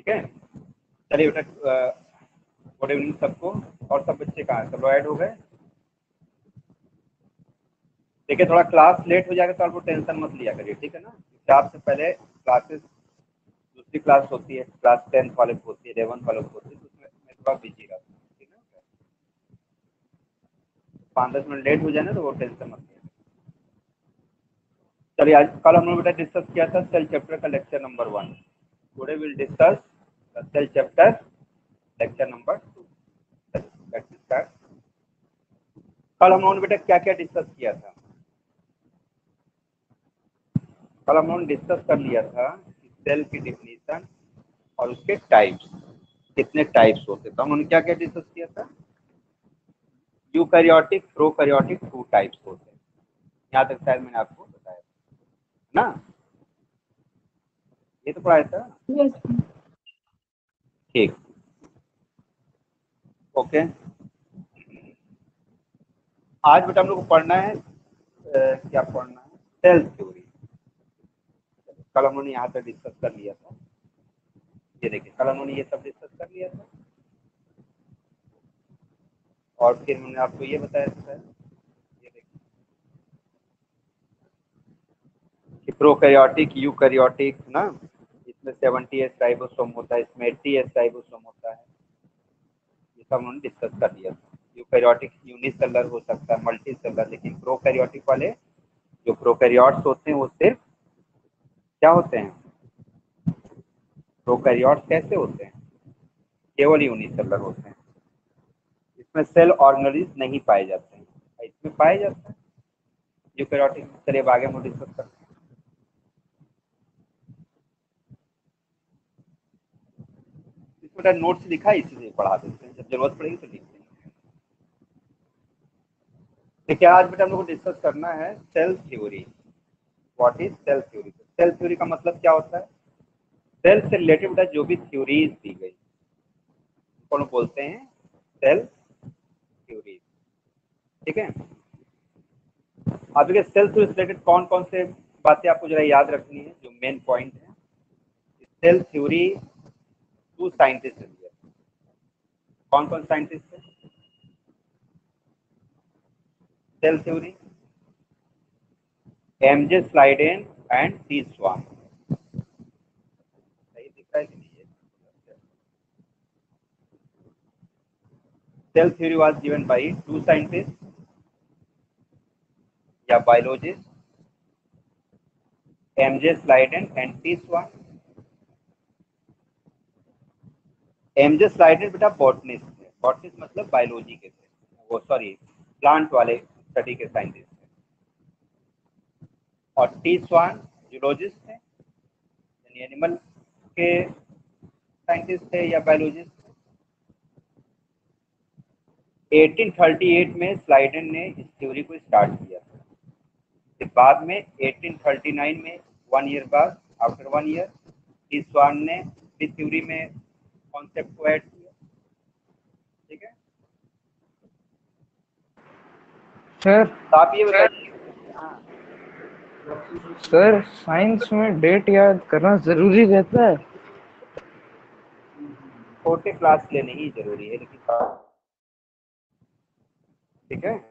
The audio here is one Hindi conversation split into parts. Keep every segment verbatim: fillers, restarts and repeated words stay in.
ठीक है, चलिए बेटा गुड इवनिंग सबको। और सब बच्चे कहाँ हैं, सब ऐड हो गए? देखिए थोड़ा क्लास लेट हो जाएगा तो आपको टेंशन मत लिया करिए, ठीक है ना। क्लास से पहले क्लासेस दूसरी क्लास होती है, क्लास टेंथ वाले को होती है, इलेवन वाले को होती है, तो उसमें मैं थोड़ा बिजी रहता हूँ, ठीक है ना। पाँच दस मिनट लेट हो जाए ना तो वो टेंशन मत लिया। चलिए आज कल हम लोग बेटा डिस्कस किया था सेल चैप्टर का lecture number one. Today will discuss cell chapter lecture number two. कल हम लोगों ने बेटा क्या क्या डिस्कस किया था? कल हम लोगों ने डिस्कस कर लिया था कि सेल की डिफिनीशन और उसके टाइप्स, कितने टाइप्स होते हैं। तो हम लोगों ने क्या क्या डिस्कस किया था? यूकैरियोटिक, प्रोकैरियोटिक, टू टाइप्स होते हैं। यहाँ तक शायद मैंने आपको बताया ना, ये तो पढ़ाया था। yes. ठीक, ओके। आज बेटा हम लोग को पढ़ना है आ, क्या पढ़ना है? Cell theory. कल हम लोगों ने यहाँ तक डिस्कस कर लिया था। ये देखिए कल हम लोगों ने ये सब डिस्कस कर लिया था और फिर मैंने आपको ये बताया था, ये देखिए कि प्रोकैरियोटिक, यूकैरियोटिक ना, इसमें सेवेंटी एस राइबोसोम होता है, इसमें एट्टी एस राइबोसोम होता है। ये सब हमने डिस्कस कर लिया था। यूकैरियोटिक यूनिसेलुलर हो सकता है, मल्टी सेलुलर, लेकिन प्रोकैरियोटिक वाले जो प्रोकैरियोट्स होते हैं वो सिर्फ क्या होते हैं? प्रोकैरियोट्स कैसे होते हैं? केवल यूनिसेलुलर होते हैं। इसमें सेल ऑर्गेनेल्स नहीं पाए जाते हैं, इसमें पाए जाते हैं यूकैरियोटिक में। चलिए अब आगे हम डिस्कस करते हैं। इसमें नोट्स लिखा है, इसी से पढ़ा देते हैं, जब जरूरत पड़ेगी तो लिख देंगे। देखिए आज बेटा हम लोग को डिस्कस करना है cell theory. What is cell theory? Cell theory का मतलब क्या होता है? सेल से रिलेटेड बेटा जो भी थ्योरीज दी गई कौन बोलते हैं? सेल थ्योरी, ठीक है। अब देखिए सेल से रिलेटेड कौन कौन से बातें आपको जरा याद रखनी है, जो मेन पॉइंट है। सेल थ्योरी टू साइंटिस्ट है। कौन कौन साइंटिस्ट है? Cell theory M J Schleiden and T Schwann. सही दिख रहा है कि नहीं? Cell theory was given by two scientist या biologist, M J Schleiden and T Schwann. M J Schleiden बेटा बॉटनिस्ट है, बॉटनिस्ट मतलब बायोलॉजी के थे वो, सॉरी प्लांट वाले स्टडी के साइंटिस्ट थे। और टी स्वान जूलॉजिस्ट थे, यानी एनिमल के साइंटिस्ट थे या बायोलॉजिस्ट थे। अठारह सौ अड़तीस में स्लाइडेन ने इस थ्योरी को स्टार्ट किया था। फिर बाद में अठारह सौ उनतालीस में वन ईयर बाद, after one year, T Schwann ने इस थ्योरी में कॉन्सेप्ट को ऐड किया, ठीक है। सर तो आप ये बताइए, हाँ सर साइंस में डेट याद करना जरूरी रहता है? छोटे क्लास के लिए नहीं जरूरी है, लेकिन ठीक है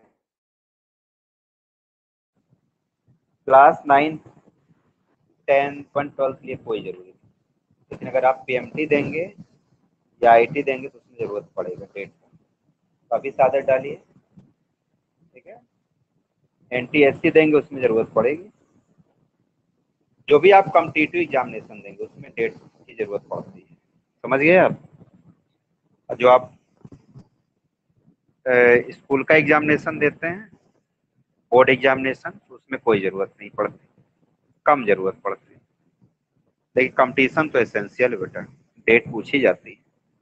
class ninth tenth one twelfth के लिए कोई जरूरी नहीं। लेकिन अगर आप पी एम टी देंगे या आई टी देंगे तो उसमें जरूरत पड़ेगा डेट का, तो अभी से आदत डालिए, ठीक है। एन टी एस सी देंगे उसमें जरूरत पड़ेगी। जो भी आप कॉम्पिटिटिव एग्जामिनेशन देंगे उसमें डेट की जरूरत पड़ती है, समझ गए आप। और जो आप स्कूल का एग्जामिनेशन देते हैं, बोर्ड एग्जामिनेशन, तो उसमें कोई जरूरत नहीं पड़ती, कम जरूरत पड़ती है। लेकिन कंपटीशन तो एसेंशियल है बेटा, डेट पूछी जाती है।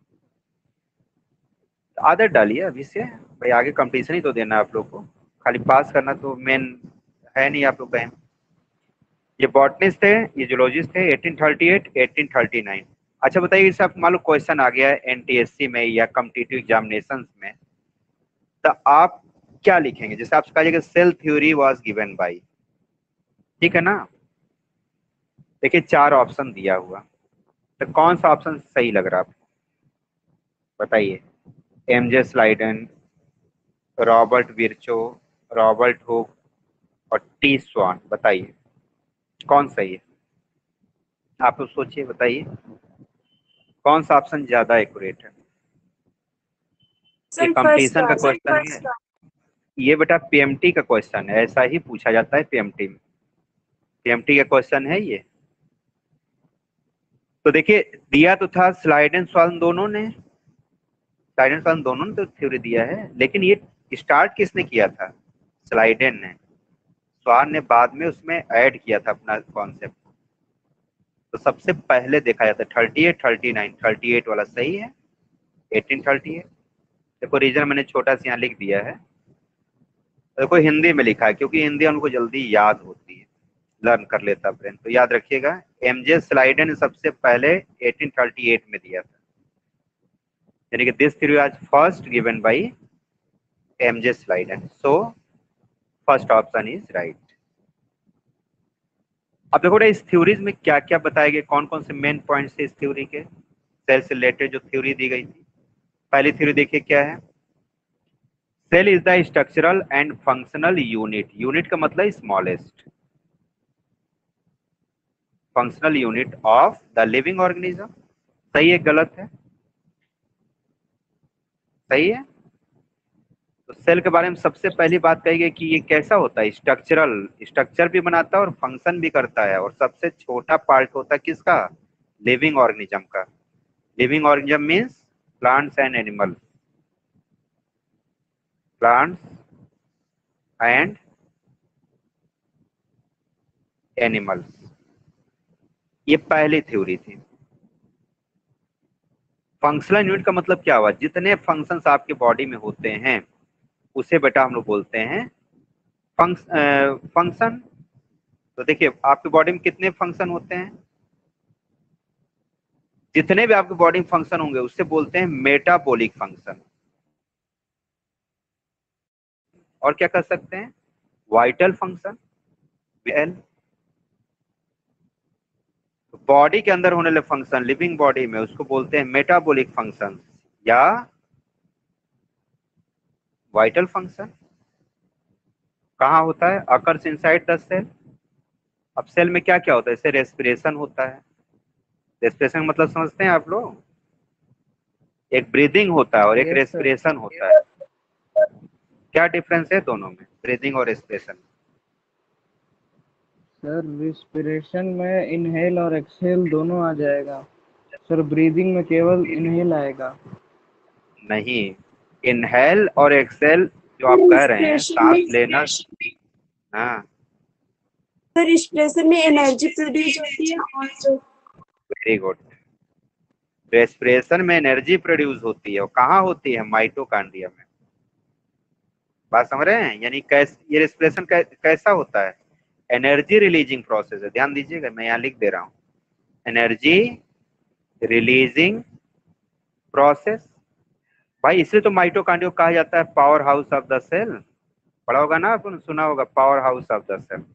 तो आदत डालिए अभी से भाई, आगे कंपटीशन ही तो देना है आप लोग को, खाली पास करना तो मेन है नहीं आप लोग का। ये बॉटनिस्ट है, ये जूलॉजिस्ट है, अठारह सौ अड़तीस, अठारह सौ उनतालीस। अच्छा बताइए, इसे आप मान लो क्वेश्चन आ गया है एन टी एस सी में या कॉम्पिटिटिव एग्जामिनेशन में, तो आप क्या लिखेंगे? जैसे आप कहिएगा cell theory was given by, ठीक है ना। देखिए चार ऑप्शन दिया हुआ, तो कौन सा ऑप्शन सही लग रहा है आपको बताइए? MJ Schleiden, Robert Virchow, Robert Hooke और टी स्वान, बताइए कौन सही है? आप लोग सोचिए, बताइए कौन सा ऑप्शन ज्यादा एक्यूरेट है? ये सर फर्स्ट कंपटीशन का वाला। क्वेश्चन है, ये बेटा पीएमटी का क्वेश्चन है, ऐसा ही पूछा जाता है पीएमटी में। पीएमटी का क्वेश्चन है ये। तो देखिए दिया तो था स्लाइडन स्वान दोनों ने, स्लाइडन स्वान दोनों ने तो थ्योरी दिया है, लेकिन ये स्टार्ट किसने किया था? स्लाइडन ने। स्वान ने बाद में उसमें ऐड किया था अपना कॉन्सेप्ट। तो सबसे पहले देखा जाता है thirty eight thirty nine, thirty eight वाला सही है, एटीन थर्टी एट। देखो रीजन मैंने छोटा सा यहाँ लिख दिया है, देखो हिंदी में लिखा है क्योंकि हिंदी उनको जल्दी याद होती है, लर्न कर लेता ब्रेन। तो याद रखिएगा एमजे स्लाइडन ने सबसे पहले एटीन थर्टी एट में दिया था, यानी कि this theory was first given by MJ Schleiden, so first option is right. अब देखो इस थ्योरीज में क्या क्या बताए गए, कौन कौन से मेन पॉइंट्स थे इस थ्योरी के, सेल से रिलेटेड जो थ्योरी दी गई थी। पहली थ्योरी देखिए क्या है, cell is the structural and functional unit. Unit का मतलब smallest, functional unit of the living organism. सही है गलत है? सही है। तो सेल के बारे में सबसे पहली बात कही गई कि ये कैसा होता है, स्ट्रक्चरल, स्ट्रक्चर भी बनाता है और फंक्शन भी करता है, और सबसे छोटा पार्ट होता है किसका? लिविंग ऑर्गेनिज्म का। Living organism means plants and animal, plants and animals. ये पहली थ्योरी थी। फंक्शनल यूनिट का मतलब क्या हुआ, जितने फंक्शंस आपके बॉडी में होते हैं उसे बेटा हम लोग बोलते हैं फंक्शन। तो देखिए आपके बॉडी में कितने फंक्शन होते हैं, जितने भी आपके बॉडी में फंक्शन होंगे उससे बोलते हैं मेटाबॉलिक फंक्शन। और क्या कर सकते हैं, वाइटल फंक्शन, एल। बॉडी के अंदर होने वाले फंक्शन लिविंग बॉडी में उसको बोलते हैं मेटाबॉलिक फंक्शन या वाइटल फंक्शन। कहाँ होता है, अकर्स इनसाइड द सेल। अब सेल में क्या क्या होता है, जैसे रेस्पिरेशन होता है, रेस्पिरेशन मतलब समझते हैं आप लोग, एक ब्रीदिंग होता है और एक यस सर। रेस्पिरेशन होता है। क्या डिफरेंस है दोनों में, ब्रीदिंग और रेस्पिरेशन? सर रिस्पिरेशन में इनहेल और एक्सहेल दोनों आ जाएगा सर, ब्रीदिंग में केवल इनहेल आएगा। नहीं, इनहेल और एक्सेल जो आप कह रहे हैं, रेस्पिरेशन सांस में लेना। हाँ सर रेस्पिरेशन में एनर्जी प्रोड्यूस होती है और जो वेरी गुड। रेस्पिरेशन में एनर्जी प्रोड्यूस होती है, और कहाँ होती है, माइटोकॉन्ड्रिया में। बात समझ रहे हैं, यानी कैस ये रेस्पिरेशन कै, कैसा होता है, एनर्जी रिलीजिंग प्रोसेस है। ध्यान दीजिएगा मैं यहाँ लिख दे रहा हूँ, एनर्जी रिलीजिंग प्रोसेस। भाई इसलिए तो माइटोकॉन्ड्रिया कहा जाता है power house of the cell. पढ़ा होगा ना, आपने सुना होगा power house of the cell.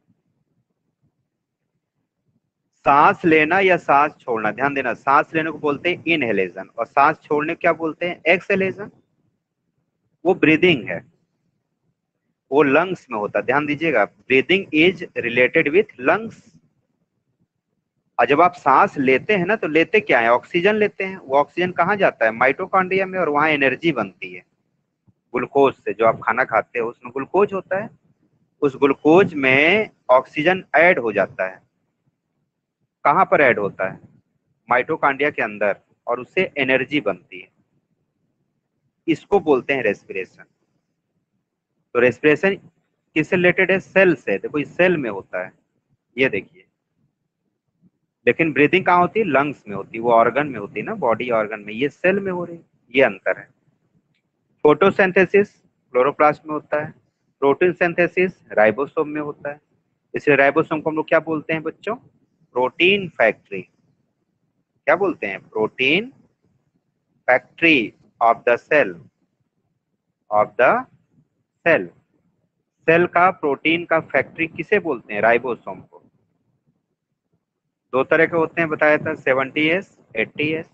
सांस लेना या सांस छोड़ना, ध्यान देना, सांस लेने को बोलते हैं इनहेलेशन और सांस छोड़ने को क्या बोलते हैं, एक्सहेलेशन। वो ब्रीदिंग है, वो लंग्स में होता है। ध्यान दीजिएगा, breathing is related with lungs. और जब आप सांस लेते हैं ना तो लेते क्या है, ऑक्सीजन लेते हैं। वो ऑक्सीजन कहाँ जाता है, माइटोकॉन्ड्रिया में, और वहां एनर्जी बनती है ग्लूकोज से। जो आप खाना खाते हो उसमें ग्लूकोज होता है, उस ग्लूकोज में ऑक्सीजन ऐड हो जाता है। कहाँ पर ऐड होता है, माइटोकॉन्ड्रिया के अंदर, और उससे एनर्जी बनती है। इसको बोलते हैं रेस्पिरेशन। तो रेस्पिरेशन किससे रिलेटेड है, सेल से। देखो इस सेल में होता है, ये देखिए। लेकिन ब्रीदिंग कहाँ होती है, लंग्स में होती है, वो ऑर्गन में होती है ना, बॉडी ऑर्गन में। ये सेल में हो रही है, ये अंतर है। फोटोसिंथेसिस क्लोरोप्लास्ट में होता है, प्रोटीन सिंथेसिस राइबोसोम में होता है। इसलिए राइबोसोम को हम लोग क्या बोलते हैं बच्चों, प्रोटीन फैक्ट्री। क्या बोलते हैं, protein factory of the cell, of the cell. Cell का प्रोटीन का फैक्ट्री किसे बोलते हैं, राइबोसोम को। दो तरह के होते हैं बताया था, सेवेंटी एस एट्टी एस।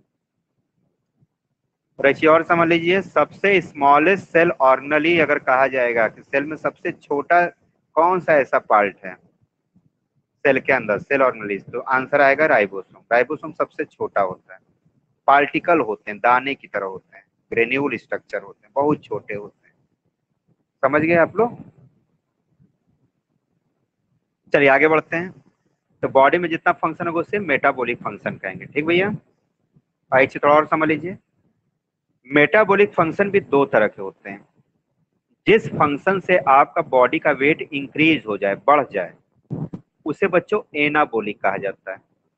और एक चीज और समझ लीजिए, सबसे स्मॉलेस्ट सेल ऑर्गेनली अगर कहा जाएगा कि सेल में सबसे छोटा कौन सा ऐसा पार्ट है सेल के अंदर, सेल ऑर्गेनली, तो आंसर आएगा राइबोसोम। राइबोसोम सबसे छोटा होता है, पार्टिकल होते हैं, दाने की तरह होते हैं, ग्रेन्यूल स्ट्रक्चर होते हैं, बहुत छोटे होते हैं। समझ गए आप लोग? चलिए आगे बढ़ते हैं। तो बॉडी में जितना फंक्शन होगा उसे मेटाबॉलिक फंक्शन कहेंगे। ठीक भैया, आइए थोड़ा और समझ लीजिए। मेटाबॉलिक फंक्शन भी दो तरह के होते हैं। जिस फंक्शन से आपका बॉडी का वेट इंक्रीज हो जाए, बढ़ जाए, उसे बच्चों एनाबॉलिक कहा जाता है।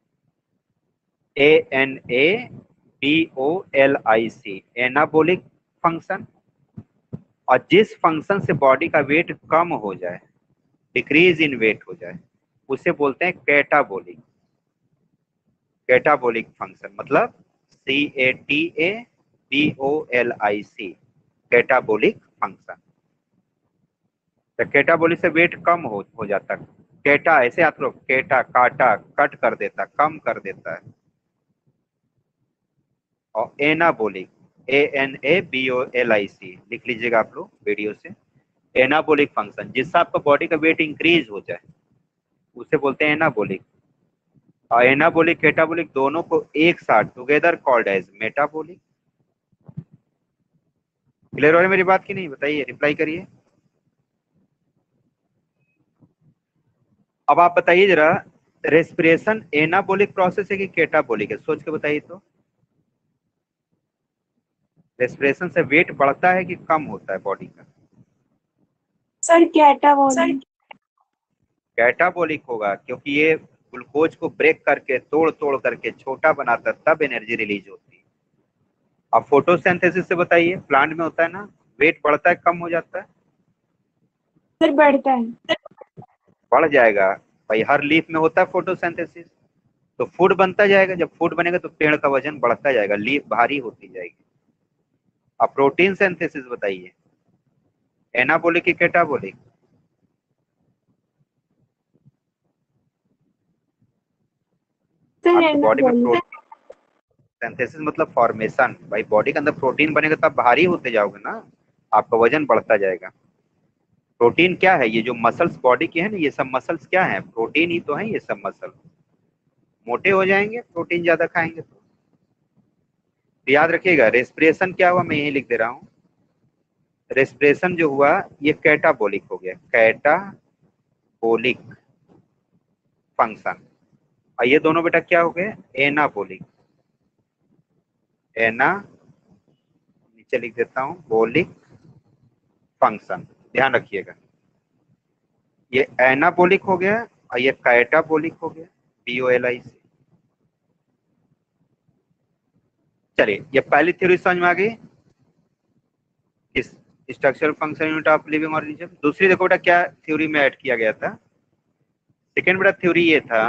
A N A B O L I C, anabolic function. और जिस फंक्शन से बॉडी का वेट कम हो जाए, डिक्रीज इन वेट हो जाए, उसे बोलते हैं कैटाबॉलिक। कैटाबॉलिक फंक्शन मतलब C A T A B O L I C, catabolic function. तो कैटाबॉलिक से वेट कम हो हो जाता है। कैटा ऐसे आप लोग, कैटा काटा, कट कर देता, कम कर देता है। और anabolic, A N A B O L I C लिख लीजिएगा आप लोग वीडियो से। एनाबॉलिक फंक्शन जिससे आपका बॉडी का वेट इंक्रीज हो जाए उसे बोलते हैं एनाबॉलिक। और एनाबॉलिक कैटाबॉलिक दोनों को एक साथ together called as metabolic. Clear हो रही है मेरी बात की नहीं? बताइए, रिप्लाई करिए। अब आप बताइए जरा, रेस्पिरेशन एनाबॉलिक प्रोसेस है कि कैटाबॉलिक है? सोच के बताइए तो। रेस्पिरेशन से वेट बढ़ता है कि कम होता है बॉडी का? Sir catabolic. कैटाबॉलिक होगा, क्योंकि ये ग्लूकोज को ब्रेक करके, तोड़ तोड़ करके छोटा बनाता है, तब एनर्जी रिलीज होती है। अब फोटोसिंथेसिस से बताइए, प्लांट में होता है ना, वेट बढ़ता है कम हो जाता है? सर बढ़ता है। बढ़ जाएगा भाई, हर लीफ में होता है फोटोसिंथेसिस, तो फूड बनता जाएगा। जब फूड बनेगा तो पेड़ का वजन बढ़ता जाएगा, लीफ भारी होती जाएगी। अब प्रोटीन सिंथेसिस बताइए, एनाबॉलिक की कैटाबॉलिक? सर आपकी बॉडी में एनाबॉलिक। प्रोटीन सिंथेसिस मतलब फॉर्मेशन। भाई बॉडी के अंदर प्रोटीन बनेगा तब भारी होते जाओगे ना, आपका वजन बढ़ता जाएगा। प्रोटीन क्या है? ये जो मसल्स बॉडी के हैं ना, ये सब मसल्स क्या है? प्रोटीन ही तो है ये सब मसल। मोटे हो जाएंगे प्रोटीन ज्यादा खाएंगे तो। तो याद रखिएगा, रेस्पिरेशन क्या हुआ, मैं यही लिख दे रहा हूँ। रेस्पिरेशन जो हुआ ये कैटाबॉलिक हो गया, कैटाबॉलिक फंक्शन। और ये दोनों बेटा क्या हो गए? एनाबॉलिक। एना, नीचे लिख देता हूँ, बोलिक फंक्शन। ध्यान रखिएगा, ये एनाबॉलिक हो गया और ये कैटाबॉलिक हो गया, बी ओ एल आई सी। चलिए, ये पहली थ्योरी समझ में आ गई, इस structural function unit of living organism. दूसरी देखो बेटा क्या थ्योरी में ऐड किया गया था। सेकेंड बेटा थ्योरी ये था,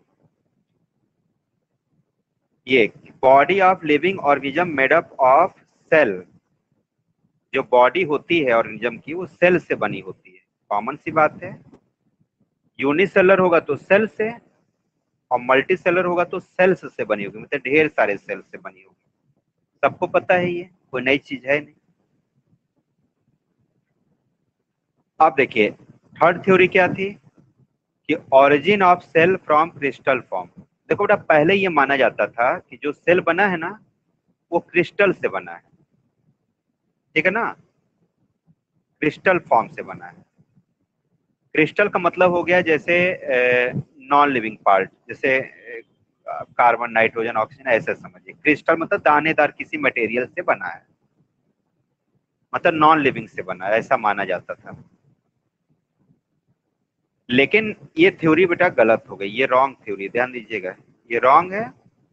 ये body of living organism made up of cell. जो बॉडी होती है ऑर्गेनिज्म की, वो सेल से बनी होती है। कॉमन सी बात है, यूनिसेलर होगा तो सेल से, और मल्टी सेलर होगा तो सेल्स से बनी होगी, मतलब ढेर सारे सेल से बनी होगी। सबको पता है, ये कोई नई चीज है नहीं। अब देखिए थर्ड थ्योरी क्या थी कि origin of cell from crystal form. देखो बेटा, पहले ये माना जाता था कि जो सेल बना है ना, वो क्रिस्टल से बना है, ठीक है ना, क्रिस्टल फॉर्म से बना है। क्रिस्टल का मतलब हो गया जैसे नॉन लिविंग पार्ट, जैसे कार्बन, नाइट्रोजन, ऑक्सीजन, ऐसे समझिए। क्रिस्टल मतलब दानेदार किसी मटेरियल से बना है, मतलब नॉन लिविंग से बना है, ऐसा माना जाता था। लेकिन ये थ्योरी बेटा गलत हो गई, ये रॉन्ग थ्योरी, ध्यान दीजिएगा, ये रॉन्ग है।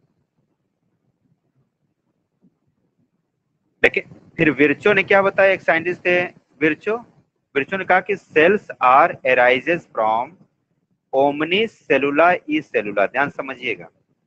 लेकिन फिर विर्चो ने क्या बताया, एक साइंटिस्ट थे विर्चो। विर्चो ने कहा कि सेल्स आर एराइजेस फ्रॉम ओमनी सेलुला ई सेलुला। ध्यान समझिएगा,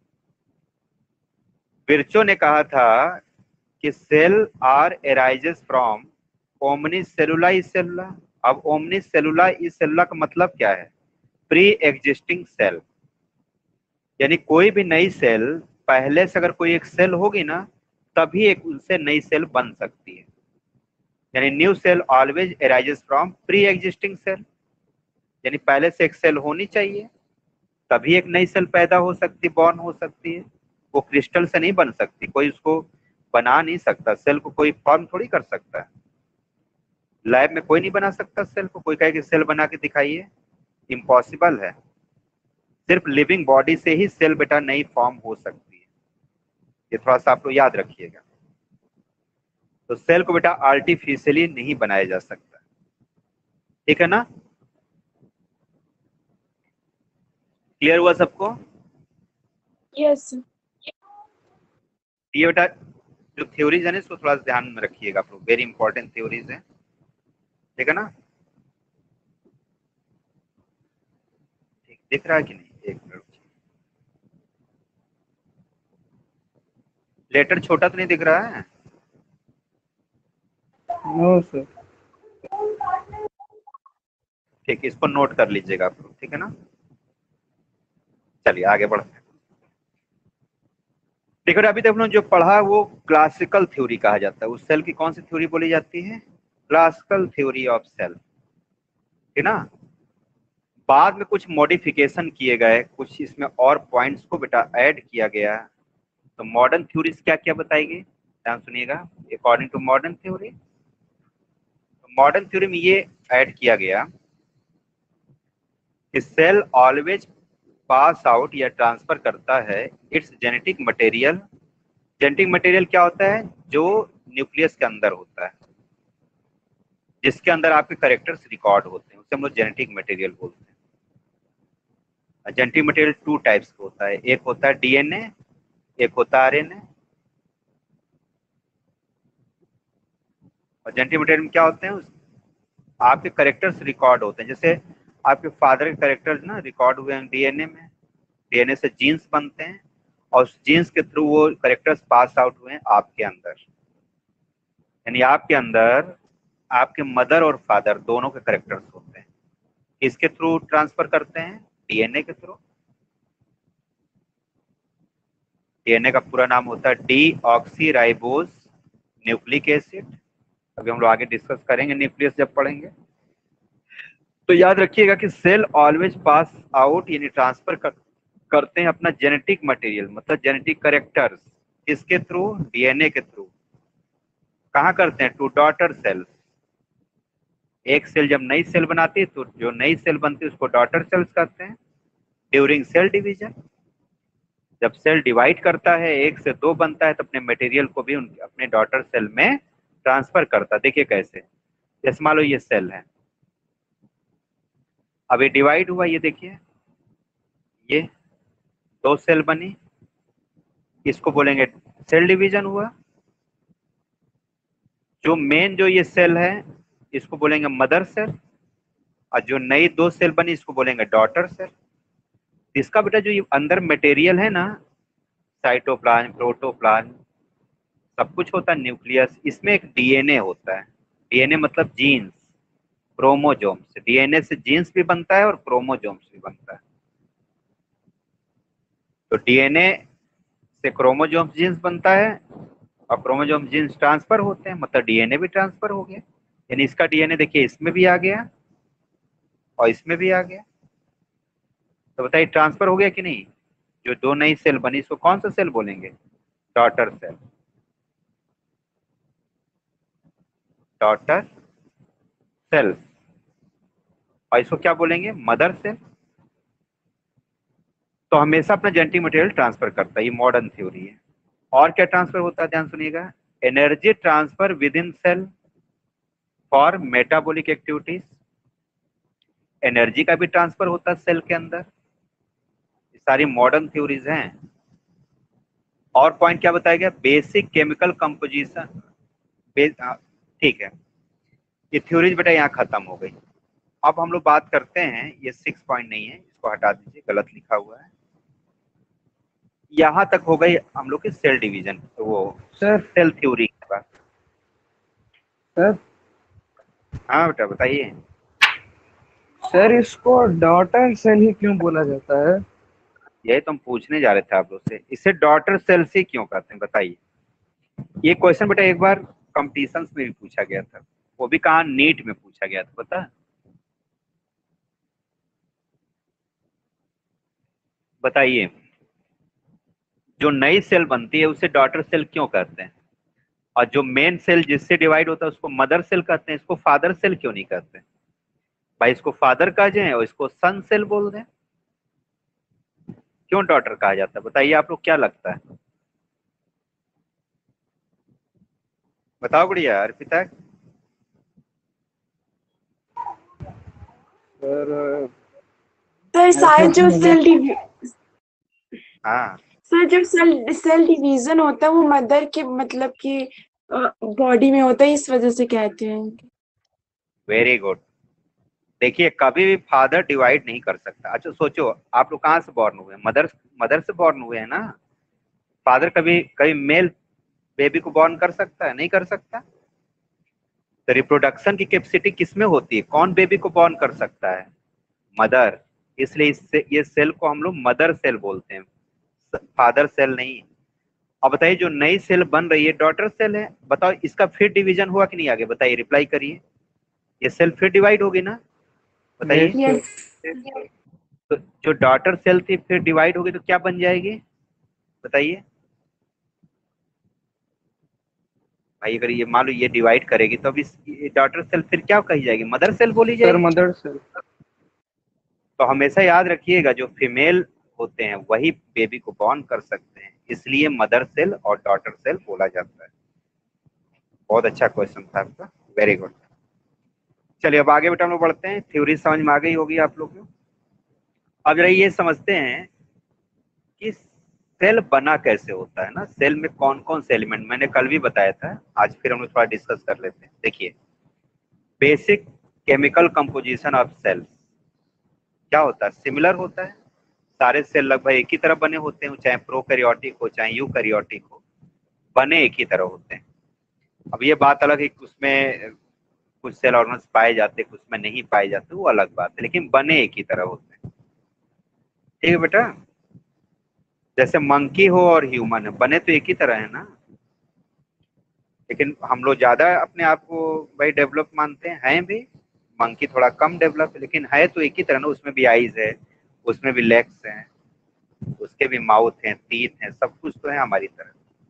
विर्चो ने कहा था कि सेल आर एराइजेस फ्रॉम ओमनी सेलुला ई सेलुला। अब ओमनी सेलुला ई सेलुला का मतलब क्या है? प्री एग्जिस्टिंग सेल, यानी कोई भी नई सेल पहले से अगर कोई एक सेल होगी ना तभी एक उनसे नई सेल बन सकती है। यानी new cell always arises from pre existing cell, यानी पहले से एक सेल होनी चाहिए तभी एक नई सेल पैदा हो सकती, बॉर्न हो सकती है। वो क्रिस्टल से नहीं बन सकती, कोई उसको बना नहीं सकता, सेल को कोई फॉर्म थोड़ी कर सकता है। लैब में कोई नहीं बना सकता सेल को, कोई कहे कि सेल बना के दिखाइए, इम्पॉसिबल है। सिर्फ लिविंग बॉडी से ही सेल बेटा नई फॉर्म हो सकती है, ये थोड़ा सा आप लोग याद रखिएगा। तो सेल को बेटा आर्टिफिशियली नहीं बनाया जा सकता, ठीक है ना? क्लियर हुआ सबको? यस। ये बेटा जो थ्योरीज है ना इसको थोड़ा सा ध्यान में रखिएगा आप लोग, वेरी इंपॉर्टेंट थ्योरीज है, ठीक है ना? ठीक दिख रहा है कि नहीं? एक मिनट, लेटर छोटा तो नहीं दिख रहा है? No sir. ठीक, इसको नोट कर लीजिएगा आप लोग, ठीक है ना? चलिए आगे बढ़ते हैं। देखो अभी तक हमने जो पढ़ा वो क्लासिकल थ्योरी कहा जाता है। उस सेल की कौन सी थ्योरी बोली जाती है? क्लासिकल थ्योरी ऑफ सेल, ठीक ना? बाद में कुछ मॉडिफिकेशन किए गए, कुछ इसमें और पॉइंट्स को बेटा ऐड किया गया। तो मॉडर्न थ्योरीज क्या क्या बताएगी, ध्यान सुनिएगा। According to modern theory, modern theory में ये ऐड किया गया कि सेल ऑलवेज पास आउट या ट्रांसफर करता है it's genetic material. Genetic material क्या होता है? जो न्यूक्लियस के अंदर होता है, जिसके अंदर आपके कैरेक्टर्स रिकॉर्ड होते हैं, उसे हम लोग जेनेटिक मटेरियल बोलते हैं। जेनेटिक मटेरियल टू टाइप्स का होता है, एक होता है डीएनए, एक होता है आरएनए। और जेनेटिक मटेरियल में क्या होते हैं? आपके कैरेक्टर्स रिकॉर्ड होते हैं, जैसे आपके फादर के कैरेक्टर्स ना रिकॉर्ड हुए हैं डीएनए में, डीएनए से जीन्स बनते हैं और उस जीन्स के थ्रू वो कैरेक्टर्स पास आउट हुए हैं आपके अंदर। यानी आपके अंदर आपके मदर और फादर दोनों के कैरेक्टर्स होते हैं। किसके थ्रू ट्रांसफर करते हैं? डीएनए के थ्रू। डीएनए का पूरा नाम होता है deoxyribose nucleic acid. अभी हम लोग आगे डिस्कस करेंगे न्यूक्लियस जब पढ़ेंगे। तो याद रखिएगा कि सेल ऑलवेज पास आउट यानी ट्रांसफर कर, करते हैं अपना जेनेटिक मटेरियल, मतलब जेनेटिक कैरेक्टर्स। किसके थ्रू? डीएनए के थ्रू। कहाँ करते हैं? To daughter cells. एक सेल जब नई सेल बनाती है तो जो नई सेल बनती है उसको डॉटर सेल्स कहते हैं। ड्यूरिंग सेल डिवीजन, जब सेल डिवाइड करता है, एक से दो बनता है, तो अपने मटेरियल को भी उनके अपने डॉटर सेल में ट्रांसफर करता है। देखिए कैसे, जैसे मान लो ये सेल है, अभी डिवाइड हुआ, ये देखिए ये दो सेल बनी, इसको बोलेंगे सेल डिवीजन हुआ। जो मेन जो ये सेल है इसको बोलेंगे मदर सेल, और जो नई दो सेल बनी इसको बोलेंगे डॉटर सेल। इसका बेटा जो ये अंदर मटेरियल है ना, साइटोप्लाज्म, प्रोटोप्लाज्म, सब कुछ होता है न्यूक्लियस, इसमें एक डीएनए होता है। डीएनए मतलब जीन्स, क्रोमोजोम्स। डीएनए से जीन्स भी बनता है और क्रोमोजोम्स भी बनता है। तो डीएनए से क्रोमोजोम्स जीन्स बनता है और क्रोमोजोम जीन्स ट्रांसफर होते हैं, मतलब डीएनए भी ट्रांसफर हो गया। यानी इसका डीएनए देखिए इसमें भी आ गया और इसमें भी आ गया। तो बताइए ट्रांसफर हो गया कि नहीं? जो दो नई सेल बनी इसको कौन सा सेल बोलेंगे? Daughter cell. Daughter cell. और इसको क्या बोलेंगे? Mother cell. तो हमेशा अपना जेनेटिक मटेरियल ट्रांसफर करता है, ये मॉडर्न थ्योरी है। और क्या ट्रांसफर होता है, ध्यान सुनिएगा। Energy transfer within cell for metabolic activities. Energy का भी ट्रांसफर होता है सेल के अंदर। ये सारी मॉडर्न थ्योरीज हैं। और पॉइंट क्या बताया गया? Basic chemical composition. ठीक है, ये थ्योरीज बेटा यहाँ खत्म हो गई। अब हम लोग बात करते हैं, ये सिक्स पॉइंट नहीं है, इसको हटा दीजिए, गलत लिखा हुआ है। यहाँ तक हो गई हम लोग की सेल डिवीजन, तो वो सर सेल थ्योरी की बात। सर हाँ बेटा बताइए। सर इसको डॉटर सेल ही क्यों बोला जाता है? यही तो हम पूछने जा रहे थे आप लोग से, इसे डॉटर सेल्स ही क्यों कहते हैं बताइए। ये क्वेश्चन बेटा एक बार कॉम्पिटिशन्स में भी पूछा गया था, वो भी कहाँ, नीट में पूछा गया था, पता है? बताइए, जो नई सेल बनती है उसे डॉटर सेल क्यों कहते हैं, और जो मेन सेल जिससे डिवाइड होता है उसको मदर सेल कहते हैं, इसको फादर सेल क्यों नहीं कहते? भाई इसको फादर कहा जाए और इसको सन सेल बोल दें, क्यों डॉटर कहा जाता है बताइए, आप लोग क्या लगता है? बताओ बढ़िया अर्पिता। सर सर शायद जो सेल डिवी हाँ सर जो सेल सेल डिवीजन होता है वो मदर के मतलब कि बॉडी में होता है, इस वजह से कहते हैं। Very good. देखिए कभी भी फादर डिवाइड नहीं कर सकता। अच्छा सोचो, आप लोग कहाँ से बॉर्न हुए, मदर मदर से बॉर्न हुए हैं ना। फादर कभी कभी मेल बेबी को बॉर्न कर सकता है? नहीं कर सकता। तो रिप्रोडक्शन की कैपेसिटी किसमें होती है, कौन बेबी को बॉर्न कर सकता है? मदर। इसलिए इससे ये सेल को हम लोग मदर सेल बोलते हैं, फादर सेल नहीं। अब बताइए जो नई सेल बन रही है डॉटर सेल है, बताओ इसका फिर डिवीजन हुआ कि नहीं आगे, बताइए रिप्लाई करिए। ये सेल फिर डिवाइड होगी ना, बताइए। Yes sir. यस। तो जो डॉटर सेल थी फिर डिवाइड होगी तो क्या बन जाएगी बताइए। भाई अगर ये मान लो ये डिवाइड करेगी तो अब इस डॉटर सेल फिर क्या कही जाएगी, मदर सेल बोली सर जाएगी। Mother cell. तो हमेशा याद रखिएगा जो फीमेल होते हैं वही बेबी को बॉर्न कर सकते हैं, इसलिए मदर सेल और डॉटर सेल बोला जाता है। बहुत अच्छा क्वेश्चन था आपका, वेरी गुड। चलिए अब आगे बेटा हम लोग बढ़ते हैं, थ्योरी समझ में आ गई होगी आप लोग को। अब जरा ये समझते हैं कि सेल बना कैसे होता है ना, सेल में कौन कौन से एलिमेंट, मैंने कल भी बताया था, आज फिर हम लोग थोड़ा डिस्कस कर लेते हैं। देखिए basic chemical composition of cells क्या होता है, सिमिलर होता है। सारे सेल लगभग एक ही तरह बने होते हैं, चाहे प्रोकैरियोटिक हो चाहे यूकैरियोटिक हो, बने एक ही तरह होते हैं। अब ये बात अलग है कि उसमें कुछ सेल ऑर्गन्स पाए जाते कुछ में नहीं पाए जाते, वो अलग बात है, लेकिन बने एक ही तरह होते हैं। ठीक है बेटा, जैसे मंकी हो और ह्यूमन है, बने तो एक ही तरह है ना, लेकिन हम लोग ज्यादा अपने आप को भाई डेवलप मानते हैं, हैं भी। मंकी थोड़ा कम डेवलप है, लेकिन है तो एक ही तरह ना, उसमें भी आईज है, उसमें भी लेग्स हैं, उसके भी माउथ हैं, टीथ हैं, सब कुछ तो है हमारी तरह।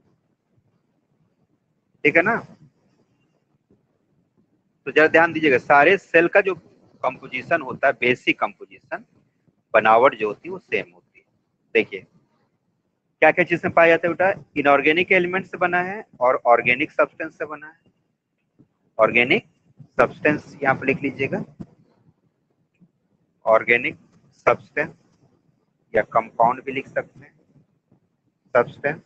ठीक है ना। तो जरा ध्यान दीजिएगा, सारे सेल का जो कंपोजिशन होता है, बेसिक कंपोजिशन, बनावट जो होती है वो सेम होती है। देखिए क्या क्या चीज में पाया जाता है बेटा, इनऑर्गेनिक एलिमेंट से बना है और ऑर्गेनिक सब्सटेंस से बना है। ऑर्गेनिक सब्सटेंस यहाँ पे लिख लीजिएगा, ऑर्गेनिक सब्सटेंस या कंपाउंड भी लिख सकते हैं, सब्सटेंस।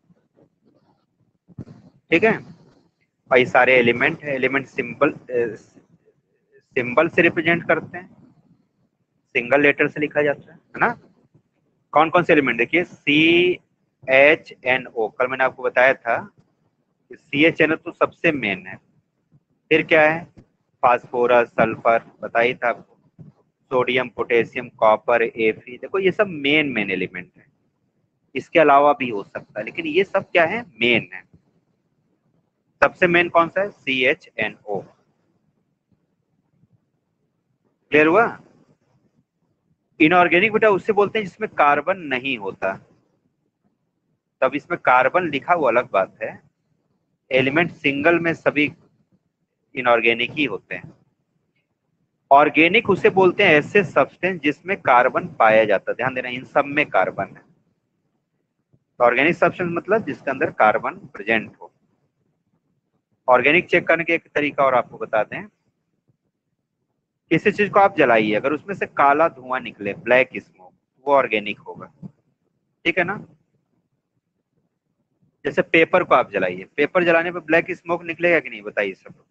ठीक है। और ये सारे एलिमेंट है, एलिमेंट सिंपल सिंबल से रिप्रेजेंट करते हैं, सिंगल लेटर से लिखा जाता है है ना। कौन कौन से एलिमेंट देखिए, सी एच एन ओ, कल मैंने आपको बताया था कि सी एच एन ओ तो सबसे मेन है। फिर क्या है, फास्फोरस, सल्फर बताइए था आपको, सोडियम, पोटेशियम, कॉपर, एफी, देखो ये सब मेन मेन एलिमेंट है। इसके अलावा भी हो सकता है, लेकिन ये सब क्या है, मेन है। सबसे मेन कौन सा है, C H N O. Clear हुआ। इनऑर्गेनिक बेटा उससे बोलते हैं जिसमें कार्बन नहीं होता, तब इसमें कार्बन लिखा हुआ अलग बात है, एलिमेंट सिंगल में सभी इनऑर्गेनिक ही होते हैं। ऑर्गेनिक उसे बोलते हैं ऐसे सब्सटेंस जिसमें कार्बन पाया जाता है, ध्यान देना इन सब में कार्बन है। तो ऑर्गेनिक सब्सटेंस मतलब जिसके अंदर कार्बन प्रेजेंट हो। ऑर्गेनिक चेक करने के एक तरीका और आपको बताते हैं, किसी चीज को आप जलाइए, अगर उसमें से काला धुआं निकले, ब्लैक स्मोक, वो ऑर्गेनिक होगा। ठीक है ना। जैसे पेपर को आप जलाइए, पेपर जलाने पर ब्लैक स्मोक निकलेगा कि नहीं बताइए सब लोग।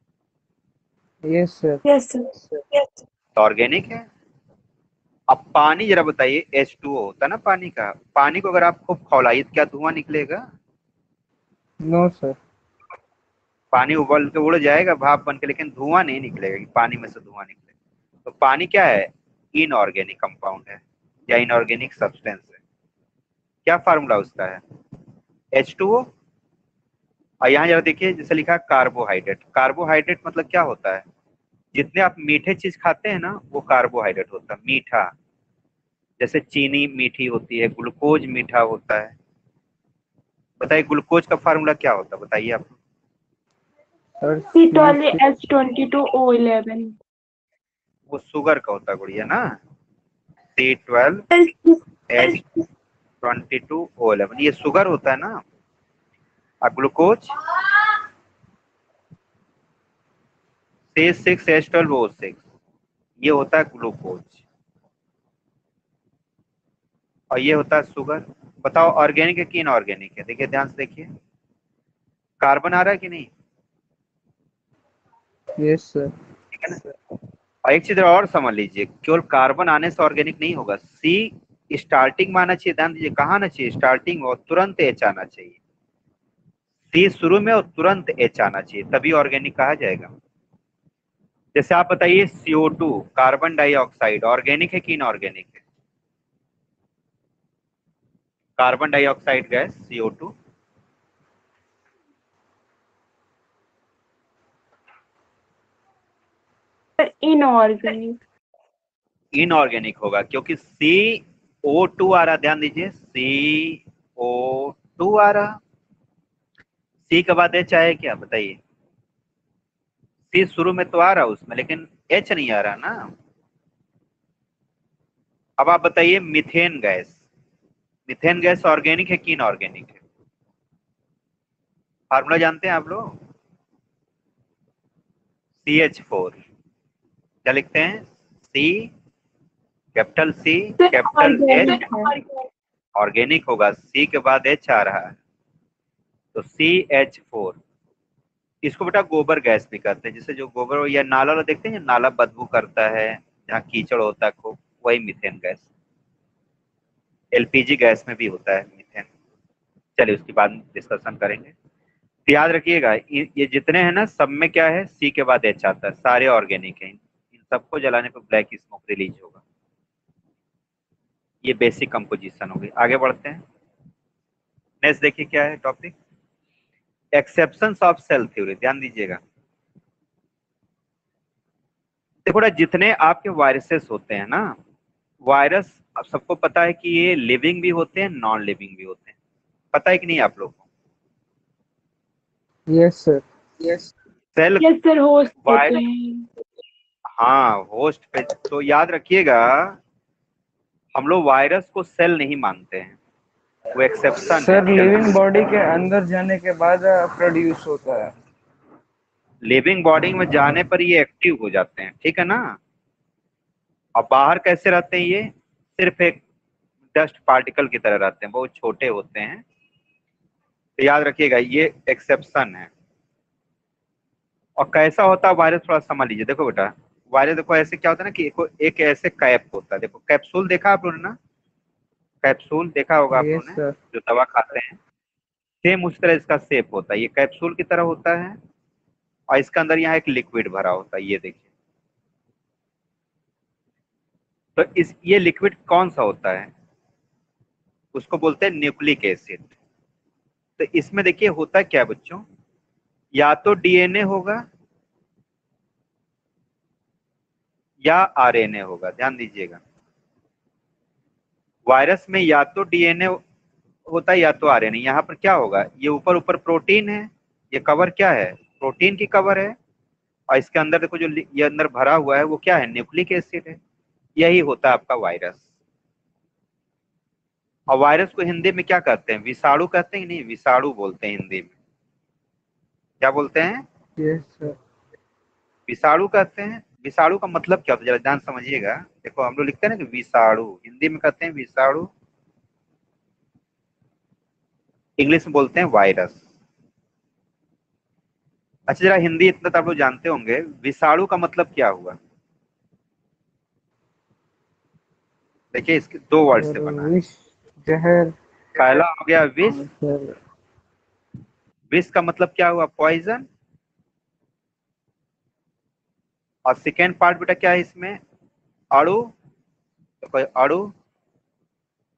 Yes sir. Yes sir. तो ऑर्गेनिक है। अब पानी जरा बताइए, एच टू ओ होता है ना पानी का, पानी को अगर आप खूब खौलाइए तो क्या धुआं निकलेगा? No sir. पानी उबल के उड़ जाएगा भाप बन के, लेकिन धुआं नहीं निकलेगा कि पानी में से धुआं निकलेगा। तो पानी क्या है, इनऑर्गेनिक कंपाउंड है। या इनऑर्गेनिक सब्सटेंस है। क्या फार्मूला उसका है? H two O. और यहाँ जरा देखिए, जैसे लिखा है कार्बोहाइड्रेट। कार्बोहाइड्रेट मतलब क्या होता है? जितने आप मीठे चीज खाते हैं ना, वो कार्बोहाइड्रेट होता है। मीठा, जैसे चीनी मीठी होती है, ग्लूकोज मीठा होता है। बताइए ग्लूकोज का फार्मूला क्या होता है, बताइए आप। Sir C C twelve H twenty two O eleven. वो शुगर का होता है गुड़िया ना, C twelve H twenty two O eleven, ये शुगर होता है ना। और glucose C six H twelve O six, ये होता है ग्लूकोज। और ये होता है शुगर। बताओ ऑर्गेनिक है कि इनऑर्गेनिक है? देखिए ध्यान से देखिए, कार्बन आ रहा है कि नहीं? Yes sir. ठीक है ना। और एक चीज और समझ लीजिए, केवल कार्बन आने से ऑर्गेनिक नहीं होगा। सी स्टार्टिंग में आना चाहिए, ध्यान दीजिए, कहाँ आना चाहिए? स्टार्टिंग में, और तुरंत एच आना चाहिए। सी शुरू में और तुरंत एच आना चाहिए, तभी ऑर्गेनिक कहा जाएगा। जैसे आप बताइए C O two, carbon dioxide, organic है कि इनऑर्गेनिक है? Carbon dioxide gas C O two inorganic. Inorganic होगा, क्योंकि सी ओ टू आ रहा, ध्यान दीजिए, सी ओ टू आ रहा। सी के बाद एच आए क्या, बताइए? सी शुरू में तो आ रहा उसमें, लेकिन एच नहीं आ रहा ना। अब आप बताइए methane gas, methane gas organic है कि इनऑर्गेनिक है? फार्मूला जानते हैं आप लोग? C H four. क्या लिखते हैं? C, capital C, capital H. Organic है। ऑर्गेनिक होगा, सी के बाद एच आ रहा है, तो सी एच फोर। इसको बेटा गोबर गैस भी कहते हैं। जैसे जो गोबर या नाला वाला देखते हैं, जो नाला बदबू करता है, जहाँ कीचड़ होता है खूब, वही methane gas. L P G gas में भी होता है मीथेन। चलिए उसके बाद डिस्कशन करेंगे। तो याद रखिएगा, ये ये जितने हैं ना, सब में क्या है? सी के बाद एच आता है, सारे ऑर्गेनिक हैं। इन सबको जलाने पर ब्लैक स्मोक रिलीज होगा। ये बेसिक कंपोजिशन होगी। आगे बढ़ते हैं। नेक्स्ट देखिए क्या है topic, exceptions of cell theory. ध्यान दीजिएगा, देखो ना, जितने आपके वायरसेस होते हैं ना, वायरस, आप सबको पता है कि ये लिविंग भी होते हैं, नॉन लिविंग भी होते हैं। पता है कि नहीं आप लोग को? Yes sir. Yes. Cell yes sir, host होते वायरस, हैं। हाँ होस्ट पे। तो याद रखिएगा, हम लोग वायरस को सेल नहीं मानते हैं, वो एक्सेप्शन है। सर लिविंग बॉडी के अंदर जाने के बाद प्रोड्यूस होता है। लिविंग बॉडी में जाने पर ये एक्टिव हो जाते हैं, ठीक है ना। और बाहर कैसे रहते हैं ये? सिर्फ एक डस्ट पार्टिकल की तरह रहते हैं, बहुत छोटे होते हैं। तो याद रखिएगा ये एक्सेप्शन है। और कैसा होता है वायरस, थोड़ा समझ लीजिए। देखो बेटा, वायरस देखो ऐसे क्या होता है ना, कि एक, एक ऐसे कैप होता है। देखो कैप्सूल देखा आप लोगों ने ना, कैप्सूल देखा होगा आप यस लोगों ने, सर। जो दवा खाते हैं। सेम उस तरह इसका शेप होता है, ये कैप्सूल की तरह होता है। और इसके अंदर यहाँ एक लिक्विड भरा होता है, ये देखिए। तो इस ये लिक्विड कौन सा होता है? उसको बोलते हैं न्यूक्लिक एसिड। तो इसमें देखिए होता क्या है बच्चों, या तो डी एन ए होगा या आर एन ए होगा। ध्यान दीजिएगा, वायरस में या तो डी एन ए होता है या तो आर एन ए। यहाँ पर क्या होगा, ये ऊपर ऊपर प्रोटीन है, ये कवर क्या है? प्रोटीन की कवर है। और इसके अंदर देखो, जो ये अंदर भरा हुआ है वो क्या है? न्यूक्लिक एसिड है। यही होता है आपका वायरस। और वायरस को हिंदी में क्या कहते हैं? विषाणु कहते हैं कि नहीं? विषाणु बोलते हैं हिंदी में। क्या बोलते हैं? Yes sir. विषाणु कहते हैं। विषाणु का मतलब क्या होता है, जरा ध्यान समझिएगा। देखो हम लोग लिखते हैं ना कि विषाणु, हिंदी में कहते हैं विषाणु, इंग्लिश में बोलते हैं वायरस। अच्छा जरा हिंदी इतना तो आप लोग जानते होंगे, विषाणु का मतलब क्या हुआ? देखिए इसके दो वर्ड से सर बना है। विष, जहर। पहला हो गया विष। और सर विष का मतलब क्या हुआ? पॉइजन। और सेकेंड पार्ट बेटा क्या है इसमें? अणु। तो कोई अणु,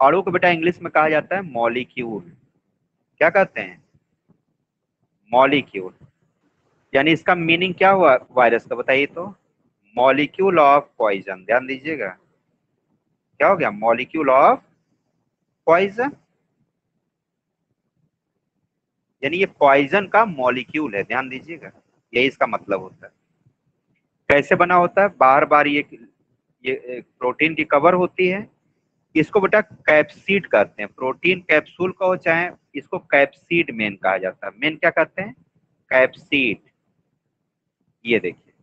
अणु को बेटा इंग्लिश में कहा जाता है मॉलिक्यूल। क्या कहते हैं? मॉलिक्यूल। यानी इसका मीनिंग क्या हुआ वायरस का, बताइए तो? Molecule of poison. ध्यान दीजिएगा, क्या हो गया? मॉलिक्यूल ऑफ पॉइजन, यानी ये पॉइजन का मॉलिक्यूल है। ध्यान दीजिएगा, यही इसका मतलब होता है। कैसे बना होता है? बार बार ये ये प्रोटीन की कवर होती है। इसको बेटा कैप्सिड कहते हैं। प्रोटीन कैप्सूल का हो, चाहे इसको कैप्सिड मेन कहा जाता है। मेन क्या कहते हैं? कैप्सिड। ये देखिए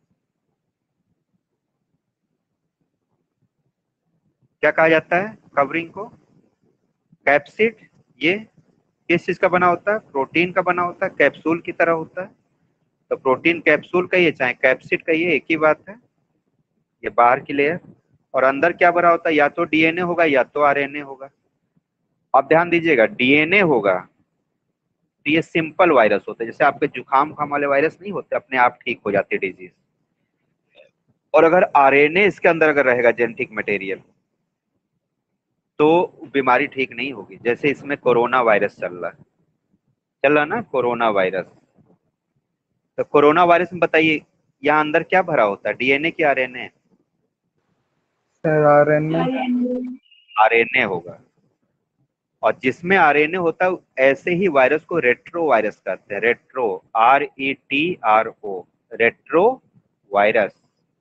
क्या कहा जाता है कवरिंग को? कैप्सिड। ये किस चीज का बना होता है? प्रोटीन का बना होता है, कैप्सूल की तरह होता है। तो प्रोटीन कैप्सूल कहिए चाहे कैप्सिड कहिए, एक ही बात है। ये बाहर की लेयर, और अंदर क्या भरा होता है? या तो डीएनए होगा या तो आरएनए होगा। अब ध्यान दीजिएगा, डीएनए होगा तो ये सिंपल वायरस होते हैं, जैसे आपके जुकाम खाम वाले वायरस नहीं होते, अपने आप ठीक हो जाते डिजीज। और अगर आरएनए इसके अंदर अगर रहेगा, जेनेटिक मटेरियल, तो बीमारी ठीक नहीं होगी। जैसे इसमें कोरोना वायरस चल रहा है, चल रहा ना कोरोना वायरस। तो कोरोना वायरस में बताइए यहाँ अंदर क्या भरा होता है? डीएनए की आरएनए? Sir RNA. आरएनए होगा। और जिसमें आरएनए होता है ऐसे ही वायरस को रेट्रो वायरस कहते हैं। Retro, R E T R O, retro virus.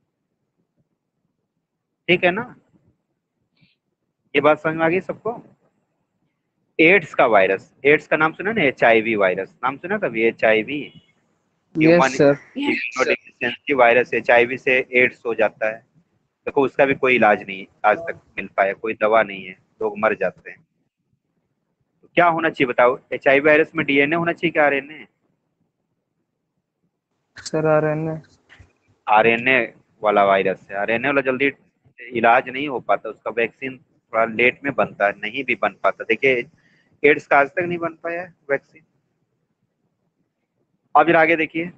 ठीक है ना? ये बात समझ में आ गई सबको? एड्स का वायरस, एड्स का नाम सुना ना? एच आई वी वायरस, नाम सुना कभी? H I V, yes human sir. Immunodeficiency virus. H I V से एड्स हो जाता है। देखो उसका भी कोई इलाज नहीं आज तक मिल पाया, कोई दवा नहीं है, लोग मर जाते हैं। तो क्या होना चाहिए बताओ? एच आई वी वायरस में डीएनए होना चाहिए क्या आरएनए? Sir RNA. आरएनए वाला वायरस है। आरएनए वाला जल्दी इलाज नहीं हो पाता, उसका वैक्सीन थोड़ा लेट में बनता है, नहीं भी बन पाता। देखिए एड्स का आज तक नहीं बन पाया है वैक्सीन। अब फिर आगे देखिए,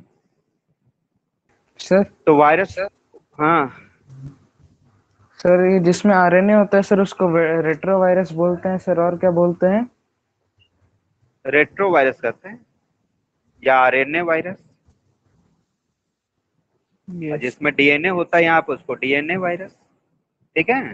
सर तो वायरस, हाँ सर ये जिसमें आरएनए होता है सर उसको रेट्रो वायरस बोलते हैं सर, और क्या बोलते हैं? रेट्रो वायरस कहते हैं या आरएनए वायरस। और यस। जिसमें डीएनए होता है यहाँ पे उसको डीएनए वायरस। ठीक है?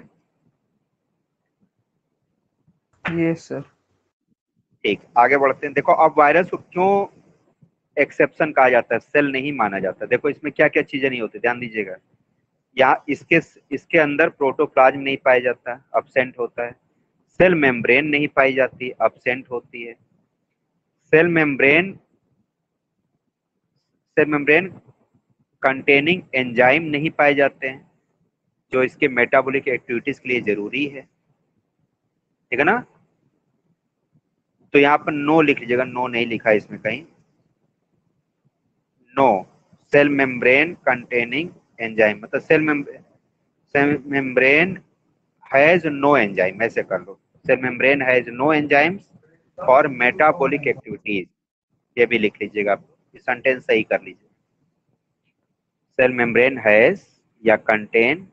Yes sir. ठीक, आगे बढ़ते हैं। देखो अब वायरस को क्यों एक्सेप्शन कहा जाता है, सेल नहीं माना जाता? देखो इसमें क्या क्या चीजें नहीं होती, ध्यान दीजिएगा। यहाँ इसके इसके अंदर प्रोटोप्लाज्म नहीं पाया जाता, अब्सेंट होता है। सेल मेम्ब्रेन नहीं पाई जाती, अब्सेंट होती है। Cell membrane cell membrane containing enzyme नहीं पाए जाते हैं, जो इसके मेटाबॉलिक एक्टिविटीज के लिए जरूरी है। ठीक है ना? तो यहाँ पर नो लिख लीजिएगा, नो नहीं लिखा है इसमें कहीं। No cell membrane containing enzyme, मतलब cell membrane cell membrane has no enzyme, ऐसे कर लो। Cell membrane has no enzymes for metabolic activities, ये भी लिख लीजिएगा आप, सेंटेंस सही कर लीजिए। सेल मेम्ब्रेन हैज या कंटेन,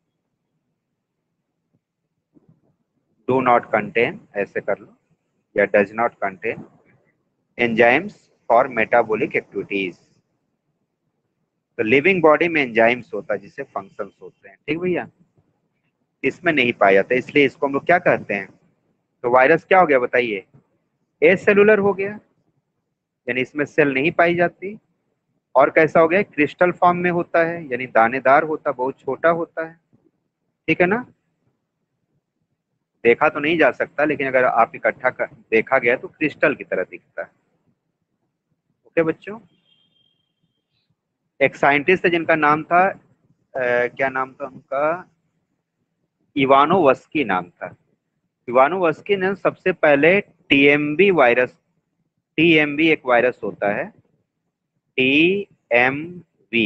डू नॉट कंटेन ऐसे कर लो, या does not contain enzymes for metabolic activities. तो लिविंग बॉडी में एंजाइम्स होता है जिससे फंक्शंस होते हैं। ठीक भैया? इसमें नहीं पाया जाता, इसलिए इसको हम लोग क्या कहते हैं? तो वायरस क्या हो गया बताइए? ए सेलुलर हो गया, यानी इसमें सेल नहीं पाई जाती। और कैसा हो गया? क्रिस्टल फॉर्म में होता है, यानी दानेदार होता, बहुत छोटा होता है। ठीक है ना? देखा तो नहीं जा सकता, लेकिन अगर आप इकट्ठा कर देखा गया तो क्रिस्टल की तरह दिखता है। ओके बच्चों, एक साइंटिस्ट है जिनका नाम था आ, क्या नाम था उनका? इवानोवस्की नाम था। इवानोवस्की ने सबसे पहले टीएमबी वायरस, टीएमबी एक वायरस होता है, टीएमवी,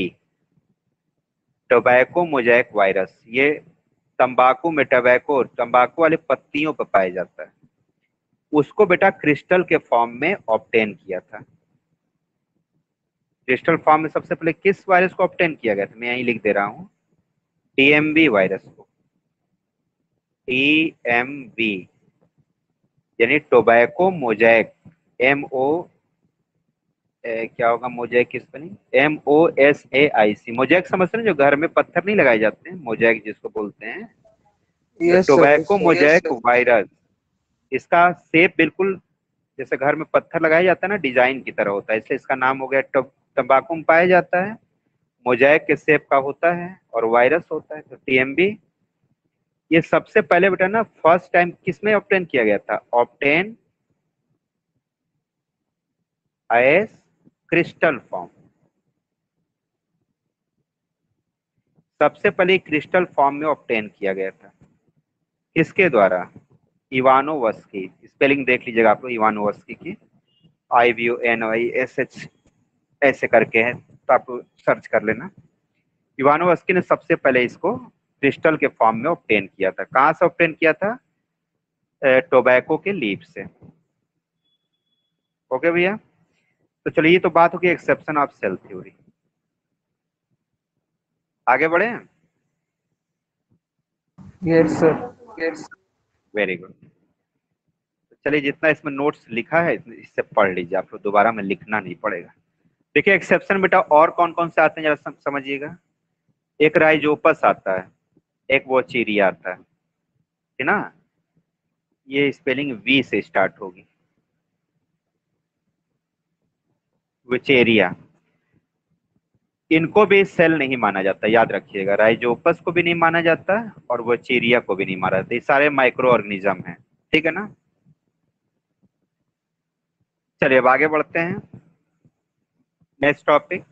टोबैको मोजैक वायरस। ये तंबाकू में टोबैको, तंबाकू वाले पत्तियों पर पाया जाता है। उसको बेटा क्रिस्टल के फॉर्म में ऑब्टेन किया था। क्रिस्टल फॉर्म में सबसे पहले किस वायरस को ऑब्टेन किया गया था? मैं यहीं लिख दे रहा हूँ, टीएमवी वायरस को। टीएमवी यानी टोबैको मोजैक, एम ओ क्या होगा मोजैक की spelling, M O S A I C, mosaic समझते हैं जो घर में पत्थर नहीं लगाए जाते हैं, मोजैक जिसको बोलते हैं। तो yes sir. Tobacco mosaic virus, इसका शेप बिल्कुल जैसे घर में पत्थर लगाया जाता है ना, डिजाइन की तरह होता है, इसलिए इसका नाम हो गया। तंबाकू में पाया जाता है, मोजैक के शेप का होता है और वायरस होता है। तो टीएमबी ये सबसे पहले बेटा ना फर्स्ट टाइम किसमें ऑब्टेन किया गया था, ऑब्टेन एज क्रिस्टल फॉर्म। सबसे पहले क्रिस्टल फॉर्म में ऑब्टेन किया गया था, किसके द्वारा, इवानोवस्की। स्पेलिंग देख लीजिएगा आप लोग इवानोवस्की की, I V O N I S H ऐसे करके है, तो आप सर्च कर लेना। इवानोवस्की ने सबसे पहले इसको क्रिस्टल के फॉर्म में ऑब्टेन किया था। कहाँ से ऑब्टेन किया था, टोबैको के लीफ से। ओके भैया, तो चलिए ये तो बात होगी एक्सेप्शन ऑफ सेल थ्योरी। आगे बढ़े, यस सर। Very good. तो चलिए जितना इसमें नोट्स लिखा है इससे पढ़ लीजिए आप लोग, दोबारा में लिखना नहीं पड़ेगा। देखिए एक्सेप्शन बेटा और कौन कौन से आते हैं जरा समझिएगा। एक राइजोपस आता है, एक वोचेरिया आता है, है ना, ये स्पेलिंग वी से स्टार्ट होगी, वोचेरिया। इनको भी सेल नहीं माना जाता, याद रखिएगा, राइजोपस को भी नहीं माना जाता और वोचेरिया को भी नहीं माना जाता, ये सारे माइक्रो ऑर्गेनिज्म हैं, ठीक है ना। चलिए अब आगे बढ़ते हैं, next topic,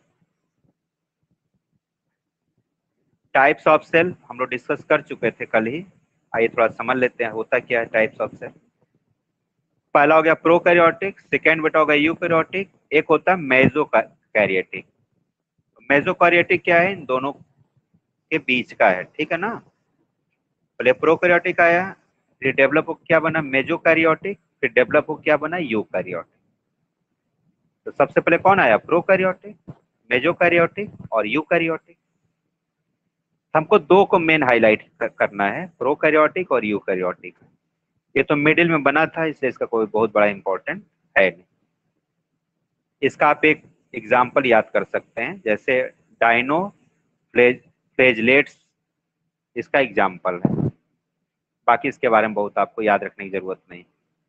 types of cell हम लोग डिस्कस कर चुके थे कल ही। आइए थोड़ा समझ लेते हैं होता क्या है टाइप्स ऑफ सेल। पहला हो गया प्रोकैरियोटिक, सेकेंड बेटा होगा यूकैरियोटिक, एक होता है मेसोकैरियोटिक। मेसोकैरियोटिक क्या है, इन दोनों के बीच का है, ठीक है ना। पहले प्रोकैरियोटिक आया, फिर डेवलप हो क्या बना मेसोकैरियोटिक, फिर डेवलप हो क्या बना यूकैरियोटिक। तो सबसे पहले कौन आया, प्रोकैरियोटिक, मेसोकैरियोटिक और यूकैरियोटिक। हमको दो को मेन हाईलाइट करना है, प्रोकैरियोटिक और यूकैरियोटिक। ये तो मिडिल में बना था इसलिए इसका कोई बहुत बड़ा इंपॉर्टेंट है नहीं। इसका आप एक एग्जाम्पल याद कर सकते हैं, जैसे डायनो फ्लैजेलेट्स इसका एग्जाम्पल है, बाकी इसके बारे में बहुत आपको याद रखने की जरूरत नहीं।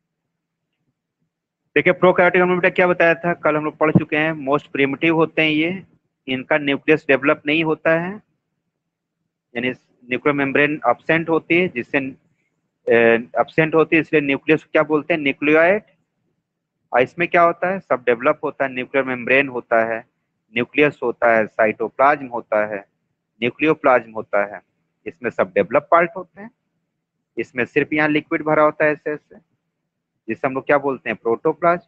देखिए प्रोकैरियोटिक हमने बेटा क्या बताया था, कल हम लोग पढ़ चुके हैं, मोस्ट प्रिमिटिव होते हैं ये, इनका न्यूक्लियस डेवलप नहीं होता है, यानी न्यूक्लियर मेम्ब्रेन एब्सेंट होती है, जिससे एब्सेंट होती है इसलिए न्यूक्लियस क्या बोलते हैं, न्यूक्लियोइड। और इसमें क्या होता है, सब डेवलप होता है, न्यूक्लियर मेम्ब्रेन होता है, न्यूक्लियस होता है, साइटोप्लाज्म होता है, न्यूक्लियोप्लाज्म होता है, इसमें सब डेवलप पार्ट होते हैं। इसमें सिर्फ यहाँ लिक्विड भरा होता है ऐसे ऐसे, जिसे हम लोग क्या बोलते हैं, प्रोटोप्लाज्म।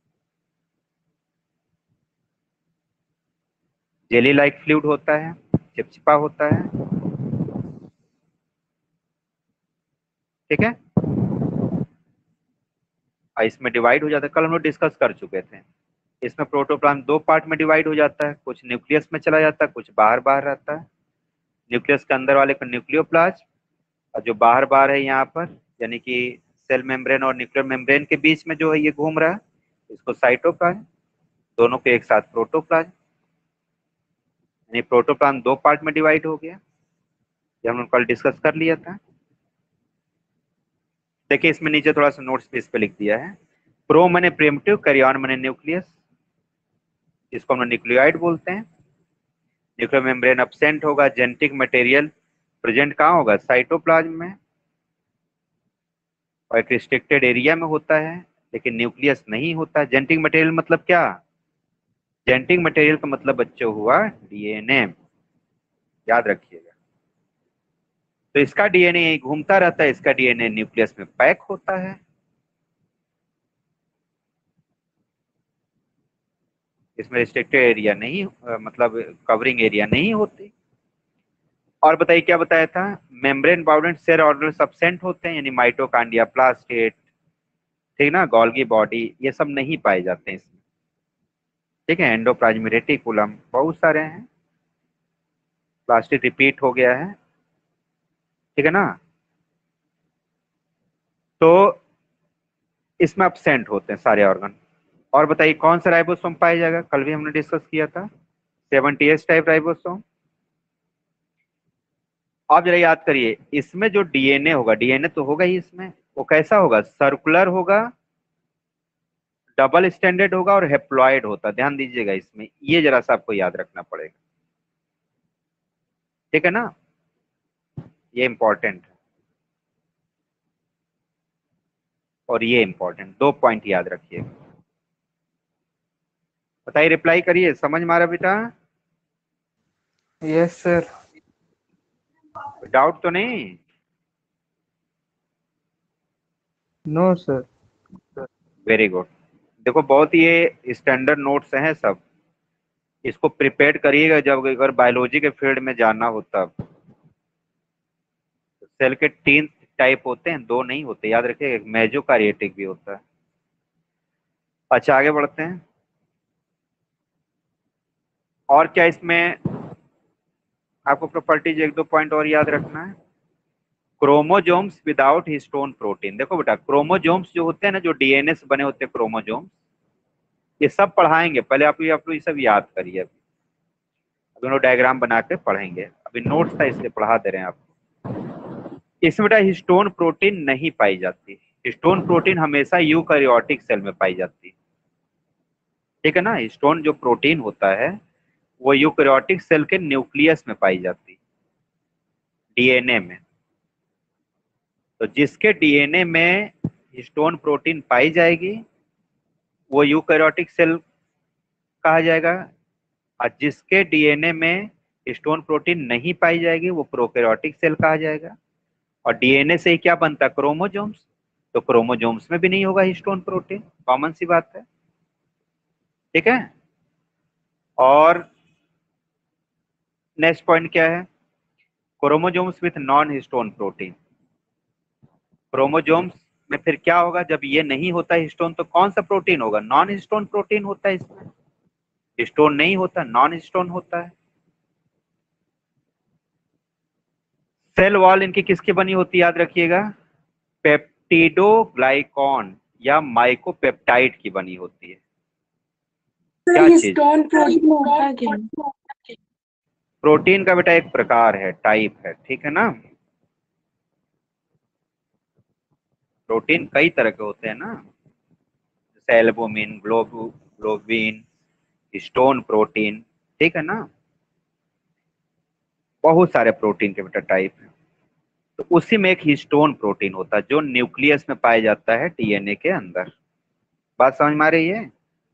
जेली लाइक फ्लूइड होता है, चिपचिपा होता है, ठीक है। और इसमें डिवाइड हो जाता है, कल हम लोग डिस्कस कर चुके थे। इसमें प्रोटोप्लाज्म दो पार्ट में डिवाइड हो जाता है, कुछ न्यूक्लियस में चला जाता है, कुछ बाहर बाहर रहता है। न्यूक्लियस के अंदर वाले को न्यूक्लियोप्लाज्म, और जो बाहर बाहर है यहाँ पर, यानी कि सेल मेम्ब्रेन और न्यूक्लियर मेम्ब्रेन के बीच में जो है ये घूम रहा है, इसको साइटोप्लाज्म, दोनों के एक साथ प्रोटोप्लाज्म। यानी प्रोटोप्लाज्म दो पार्ट में डिवाइड हो गया, ये हम लोग कल डिस्कस कर लिया था। देखिए इसमें नीचे थोड़ा सा नोट्स पे इस पे लिख दिया है, प्रो मैंने प्रिमिटिव, कैरियन मैंने न्यूक्लियस, इसको हम न्यूक्लियोइड बोलते हैं। न्यूक्लियर मेम्ब्रेन एब्सेंट होगा, जेनेटिक मटेरियल प्रेजेंट कहाँ होगा, साइटोप्लाज्म में, और एक रिस्ट्रिक्टेड एरिया में होता है, लेकिन न्यूक्लियस नहीं होता। जेनेटिक मटेरियल मतलब क्या, जेनेटिक मटेरियल का मतलब बच्चों हुआ डीएनए, याद रखिएगा। तो इसका डीएनए घूमता रहता है, इसका डीएनए न्यूक्लियस में पैक होता है, इसमें रिस्ट्रिक्टेड एरिया नहीं, मतलब कवरिंग एरिया नहीं होती। और बताइए क्या बताया था, membrane bounded cell organelles absent होते हैं, यानी माइटोकॉन्ड्रिया, प्लास्टेट, ठीक ना, गोल्गी बॉडी, ये सब नहीं पाए जाते हैं इसमें, ठीक है। एंडोप्लाज्मिक रेटिकुलम बहुत सारे हैं, प्लास्टिक रिपीट हो गया है, ठीक है ना। तो इसमें absent होते हैं सारे ऑर्गन। और बताइए कौन सा राइबोसोम पाया जाएगा, कल भी हमने डिस्कस किया था, सेवेंटी एस टाइप राइबोसोम। आप जरा याद करिए, इसमें जो डीएनए होगा, डीएनए तो होगा ही इसमें, वो कैसा होगा, सर्कुलर होगा, डबल स्टैंडर्ड होगा और हेप्लॉइड होता। ध्यान दीजिएगा इसमें, ये जरा सा आपको याद रखना पड़ेगा, ठीक है ना, ये इंपॉर्टेंट है और ये इंपॉर्टेंट, दो पॉइंट याद रखिएगा। बताइए, रिप्लाई करिए, समझ में आ रहा बेटा? Yes sir. डाउट तो नहीं? No sir. Very good. देखो बहुत ही ये स्टैंडर्ड नोट्स हैं सब, इसको प्रिपेयर करिएगा जब अगर बायोलॉजी के फील्ड में जाना हो तब। सेल के तीन टाइप होते हैं, दो नहीं होते, याद रखिएगा, एक मेजोकारियोटिक भी होता है। अच्छा आगे बढ़ते हैं। और क्या इसमें आपको प्रॉपर्टीज एक दो पॉइंट और याद रखना है। Chromosomes without histone protein. देखो बेटा, क्रोमोजोम्स जो होते हैं ना, जो डीएनए से बने होते हैं क्रोमोजोम्स, ये सब पढ़ाएंगे, पहले आप ये आप लोग ये सब याद करिए। अभी अभी लोग डायग्राम बना के पढ़ेंगे, अभी नोट्स था इसलिए पढ़ा दे रहे हैं आपको। इसमें बेटा हिस्टोन प्रोटीन नहीं पाई जाती, हिस्टोन प्रोटीन हमेशा यूकैरियोटिक सेल में पाई जाती है, ठीक है ना। हिस्टोन जो प्रोटीन होता है वो यूकैरियोटिक सेल के न्यूक्लियस में पाई जाती है, डीएनए में। तो जिसके डीएनए में हिस्टोन प्रोटीन पाई जाएगी वो यूकैरियोटिक सेल कहा जाएगा, और जिसके डीएनए में हिस्टोन प्रोटीन नहीं पाई जाएगी वो प्रोकैरियोटिक सेल कहा जाएगा। और डीएनए से ही क्या बनता है, क्रोमोजोम्स, तो क्रोमोजोम्स में भी नहीं होगा हिस्टोन प्रोटीन, कॉमन सी बात है, ठीक है। और नेक्स्ट पॉइंट क्या है, chromosomes with non histone protein. Chromosomes में फिर क्या होगा, जब ये नहीं होता हिस्टोन तो कौन सा प्रोटीन होगा, नॉन हिस्टोन प्रोटीन होता है, इसमें हिस्टोन नहीं होता, नॉन हिस्टोन होता है। सेल वॉल इनकी किसकी बनी होती है, याद रखिएगा, पेप्टिडोग्लाइकॉन या माइकोपेप्टाइड की बनी होती है। क्या सर, चीज, हिस्टोन प्रोटीन होता क्या? प्रोटीन का बेटा एक प्रकार है, टाइप है, ठीक है ना। प्रोटीन कई तरह के होते हैं ना, जैसे एल्बुमिन, ग्लोबू ग्लोबिन, हिस्टोन प्रोटीन, ठीक है ना, बहुत सारे प्रोटीन के बेटा टाइप है। तो उसी में एक हिस्टोन प्रोटीन होता है जो न्यूक्लियस में पाया जाता है डीएनए के अंदर। बात समझ में आ रही है?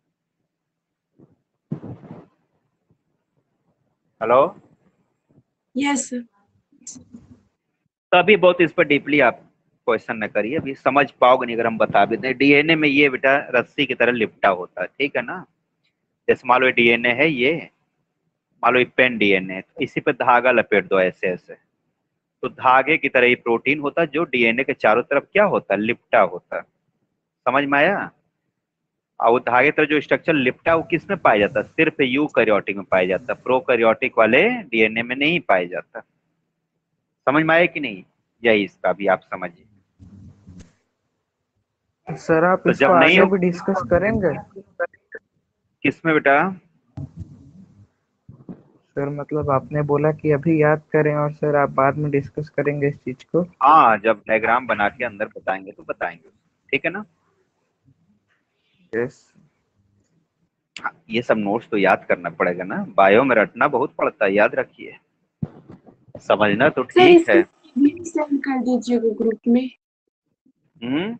हेलो। Yes sir. तो अभी बहुत इस पर डीपली आप क्वेश्चन न करिए, अभी समझ पाओगे नहीं अगर हम बता भी दें। डीएनए में ये बेटा रस्सी की तरह लिपटा होता है, ठीक है ना। जैसे मान लो डीएनए है ये, मान लो ये पेन डीएनए, तो इसी पे धागा लपेट दो ऐसे ऐसे, तो धागे की तरह ये प्रोटीन होता है जो डीएनए के चारों तरफ क्या होता है, लिपटा होता है। समझ में आया? और वो धागे तरह जो स्ट्रक्चर लिपटा है वो किस में पाया जाता है, सिर्फ यूकैरियोटिक में पाया जाता है, प्रोकैरियोटिक वाले डीएनए में नहीं पाया जाता। समझ में आया कि नहीं? यही इसका भी आप समझिए। सर आप तो इसको जब नहीं आगे हो, भी डिस्कस करेंगे? किसमें बेटा? सर मतलब आपने बोला कि अभी याद करें, और सर आप बाद में डिस्कस करेंगे इस चीज को। हाँ, जब डायग्राम बना के अंदर बताएंगे तो बताएंगे, ठीक है ना। यस। हाँ, ये सब नोट्स तो याद करना पड़ेगा ना, बायो में रटना बहुत पड़ता है, याद रखिए, समझना तो सर, ठीक इसको है। सेंड कर दीजिएगा ग्रुप में। हम्म,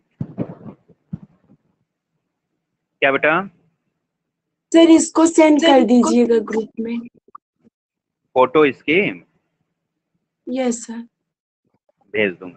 क्या बेटा? सर, इसको सेंड कर दीजिएगा ग्रुप में। फोटो इसकी यस सर। भेज दूंगा।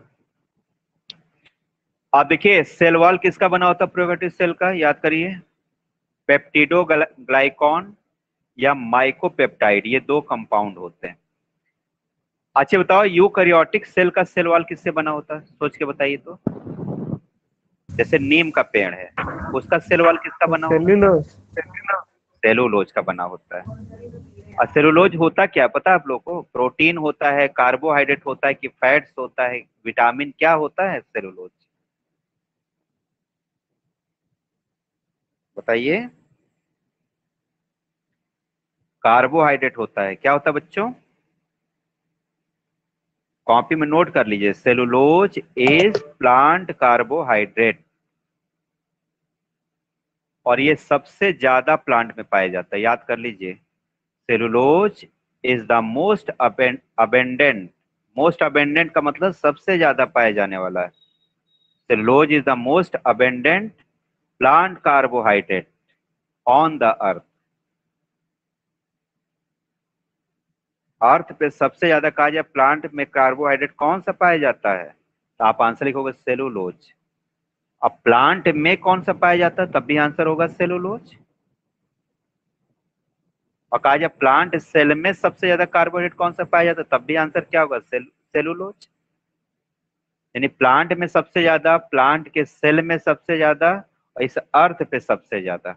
आप देखिए, सेल वॉल किसका बना होता है, प्रोकैरियोटिक सेल का, याद करिए, पेप्टिडोग्लाइकॉन या माइकोपेप्टाइड, ये दो कंपाउंड होते हैं। अच्छा बताओ, यूकैरियोटिक सेल का सेल वॉल किससे बना होता है, सोच के बताइए तो। जैसे नीम का पेड़ है, उसका सेल वॉल किसका बना होता सेल्यूलोज। है, सेलुलोज का बना होता है। और सेलुलोज होता क्या है पता है आप लोगों को, प्रोटीन होता है, कार्बोहाइड्रेट होता है कि फैट्स होता है, विटामिन क्या होता है सेलुलोज? बताइए। कार्बोहाइड्रेट होता है। क्या होता है बच्चों? कॉपी में नोट कर लीजिए, सेलुलोज इज प्लांट कार्बोहाइड्रेट, और ये सबसे ज्यादा प्लांट में पाया जाता है, याद कर लीजिए। Cellulose is the most abundant, most abundant का मतलब सबसे ज्यादा पाया जाने वाला है। Cellulose is the most abundant plant carbohydrate on the earth. Earth पे सबसे ज्यादा कहा जाए प्लांट में कार्बोहाइड्रेट कौन सा पाया जाता है, तो आप आंसर लिखोगे सेलुलोज। अब प्लांट में कौन सा पाया जाता है, तब भी आंसर होगा सेलुलोज। और कहा जाए प्लांट सेल में सबसे ज्यादा कार्बोहाइड्रेट कौन सा पाया जाता है, तब भी आंसर क्या होगा, सेल सेलुलोज। यानी प्लांट में सबसे ज्यादा, प्लांट के सेल में सबसे ज्यादा, और इस अर्थ पे सबसे ज्यादा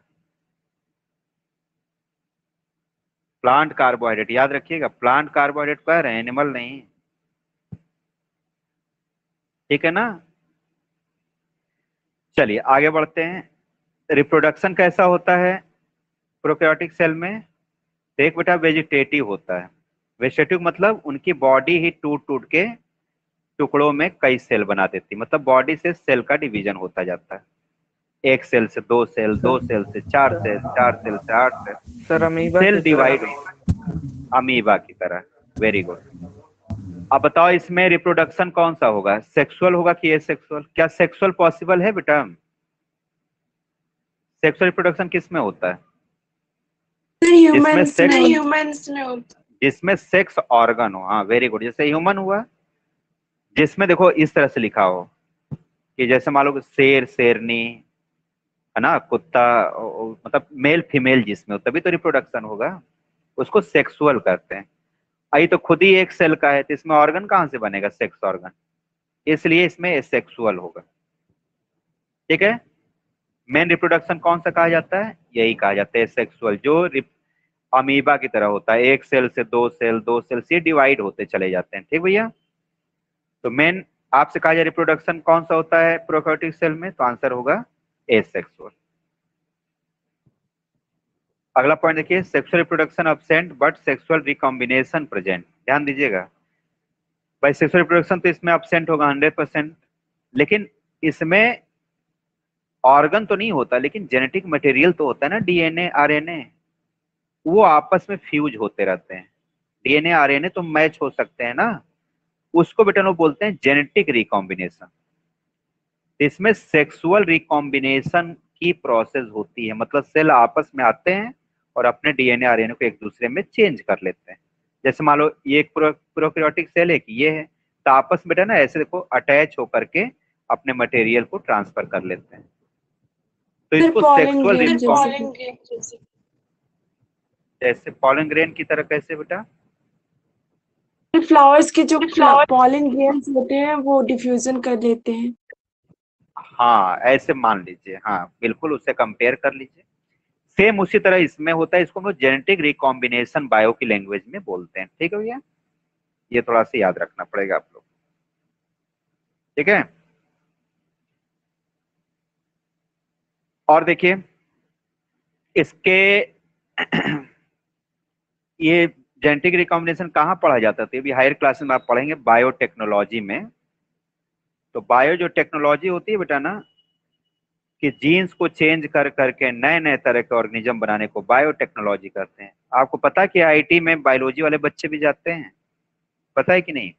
प्लांट कार्बोहाइड्रेट। याद रखिएगा, प्लांट कार्बोहाइड्रेट कह रहे हैं, एनिमल नहीं, ठीक है ना। चलिए आगे बढ़ते हैं। रिप्रोडक्शन कैसा होता है प्रोकैरियोटिक सेल में? देख बेटा, वेजिटेटिव होता है। वेजिटेटिव मतलब उनकी बॉडी ही टूट टूट के टुकड़ों में कई सेल बना देती, मतलब बॉडी से सेल का डिवीजन होता जाता है। एक सेल से दो सेल, दो सेल से चार सेल, चार सेल से आठ सेल, सर अमीबा सेल की डिवाइड तरह। अमीबा की तरह। Very good. अब बताओ इसमें रिप्रोडक्शन कौन सा होगा, सेक्सुअल होगा कि एसेक्सुअल? क्या सेक्सुअल पॉसिबल है बेटा? सेक्सुअल रिप्रोडक्शन किस में होता है? जिसमें ह्यूमंस सेक्स, में ह्यूमंस में होता जिसमें सेक्स ऑर्गन हो। हाँ वेरी गुड, जैसे ह्यूमन हुआ, जिसमें देखो इस तरह से लिखा हो कि जैसे मान लो कि शेर शेरनी है ना, कुत्ता, मतलब मेल फीमेल जिसमें हो, तभी तो रिप्रोडक्शन होगा, उसको सेक्सुअल करते हैं। आई तो खुद ही एक सेल का है, तो इसमें ऑर्गन कहाँ से बनेगा, सेक्स ऑर्गन, इसलिए इसमें एसेक्सुअल होगा। ठीक है। मेन रिप्रोडक्शन कौन सा कहा जाता है, यही कहा जाता है एसेक्सुअल, जो अमीबा की तरह होता है, एक सेल से दो सेल, दो सेल से डिवाइड होते चले जाते हैं। ठीक भैया। तो मेन आपसे कहा जाए रिप्रोडक्शन कौन सा होता है प्रोकैरियोटिक सेल में, तो आंसर होगा एसेक्सुअल। अगला पॉइंट देखिए, sexual reproduction absent but sexual recombination present. ध्यान दीजिएगा भाई, सेक्सुअल रिप्रोडक्शन तो इसमें अब्सेंट होगा हंड्रेड परसेंट, लेकिन इसमें ऑर्गन तो नहीं होता, लेकिन जेनेटिक मटेरियल तो होता है ना, डीएनए आरएनए, वो आपस में फ्यूज होते रहते हैं। डीएनए आरएनए तो मैच हो सकते हैं ना, उसको बेटा लोग बोलते हैं जेनेटिक रिकॉम्बिनेशन। इसमें सेक्सुअल रिकॉम्बिनेशन की प्रोसेस होती है, मतलब सेल आपस में आते हैं और अपने डीएनए आरएनए को एक दूसरे में चेंज कर लेते हैं। जैसे मान लो ये एक प्रोकैरियोटिक सेल है कि ये है, तो आपस में ना ऐसे देखो अटैच होकर के अपने मटेरियल को ट्रांसफर कर लेते हैं, तो है। इसको पॉलन सेक्सुअल ग्रेन रिकॉम्बिनेशन। जैसे जैसे पॉलन ग्रेन की तरह, कैसे बेटा? फ्लावर्स के जो पॉलन ग्रेन्स होते हैं वो डिफ्यूजन कर लेते हैं। हाँ ऐसे मान लीजिए, हाँ बिल्कुल, उससे कंपेयर कर लीजिए। सेम उसी तरह इसमें होता है, इसको हम जेनेटिक रिकॉम्बिनेशन बायो की लैंग्वेज में बोलते हैं। ठीक है भैया, ये थोड़ा सा याद रखना पड़ेगा आप लोग। ठीक है। और देखिए इसके ये जेनेटिक रिकॉम्बिनेशन कहाँ पढ़ा जाता था, अभी हायर क्लासेस में आप पढ़ेंगे बायोटेक्नोलॉजी में। तो बायो जो टेक्नोलॉजी होती है बेटा ना, कि जीन्स को चेंज कर करके नए नए तरह के ऑर्गेनिज्म बनाने को बायोटेक्नोलॉजी करते हैं। आपको पता है कि आईआईटी में बायोलॉजी वाले बच्चे भी जाते हैं, पता है कि नहीं?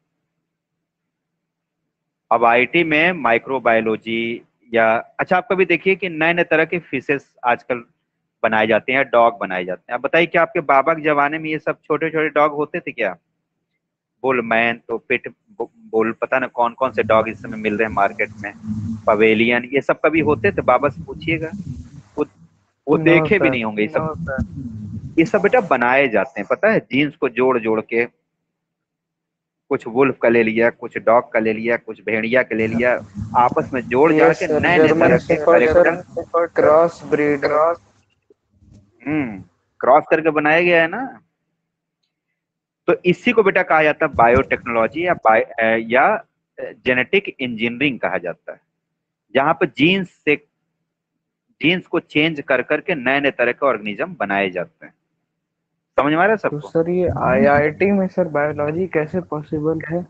अब आईआईटी में माइक्रोबायोलॉजी या, अच्छा आप कभी देखिए कि नए नए तरह के फिशेस आजकल बनाए जाते हैं, डॉग बनाए जाते हैं। आप बताइए कि आपके बाबा के जमाने में ये सब छोटे छोटे डॉग होते थे क्या? बुलमैन, तो पिट बुल, पता ना कौन कौन से डॉग इस समय मिल रहे हैं मार्केट में, पवेलियन, ये सब कभी होते थे? बाबा से पूछिएगा, वो वो नो देखे भी सर। नहीं होंगे। ये सब ये सब बेटा बनाए जाते हैं, पता है, जीन्स को जोड़ जोड़ के, कुछ वुल्फ का ले लिया, कुछ डॉग का ले लिया, कुछ भेड़िया का ले लिया, आपस में जोड़ जाड़ यस के सर, नए नए जर्मन तरह के shepherd sir, character cross breed. Hmm cross करके बनाया गया है ना। तो इसी को बेटा कहा जाता है बायोटेक्नोलॉजी या बायो या जेनेटिक इंजीनियरिंग कहा जाता है, जहां पर जीन्स से जीन्स को चेंज कर करके नए नए तरह के ऑर्गेनिज्म बनाए जाते हैं। समझ में आ रहा है तो सबको? सर ये आईआईटी में सर बायोलॉजी कैसे पॉसिबल है?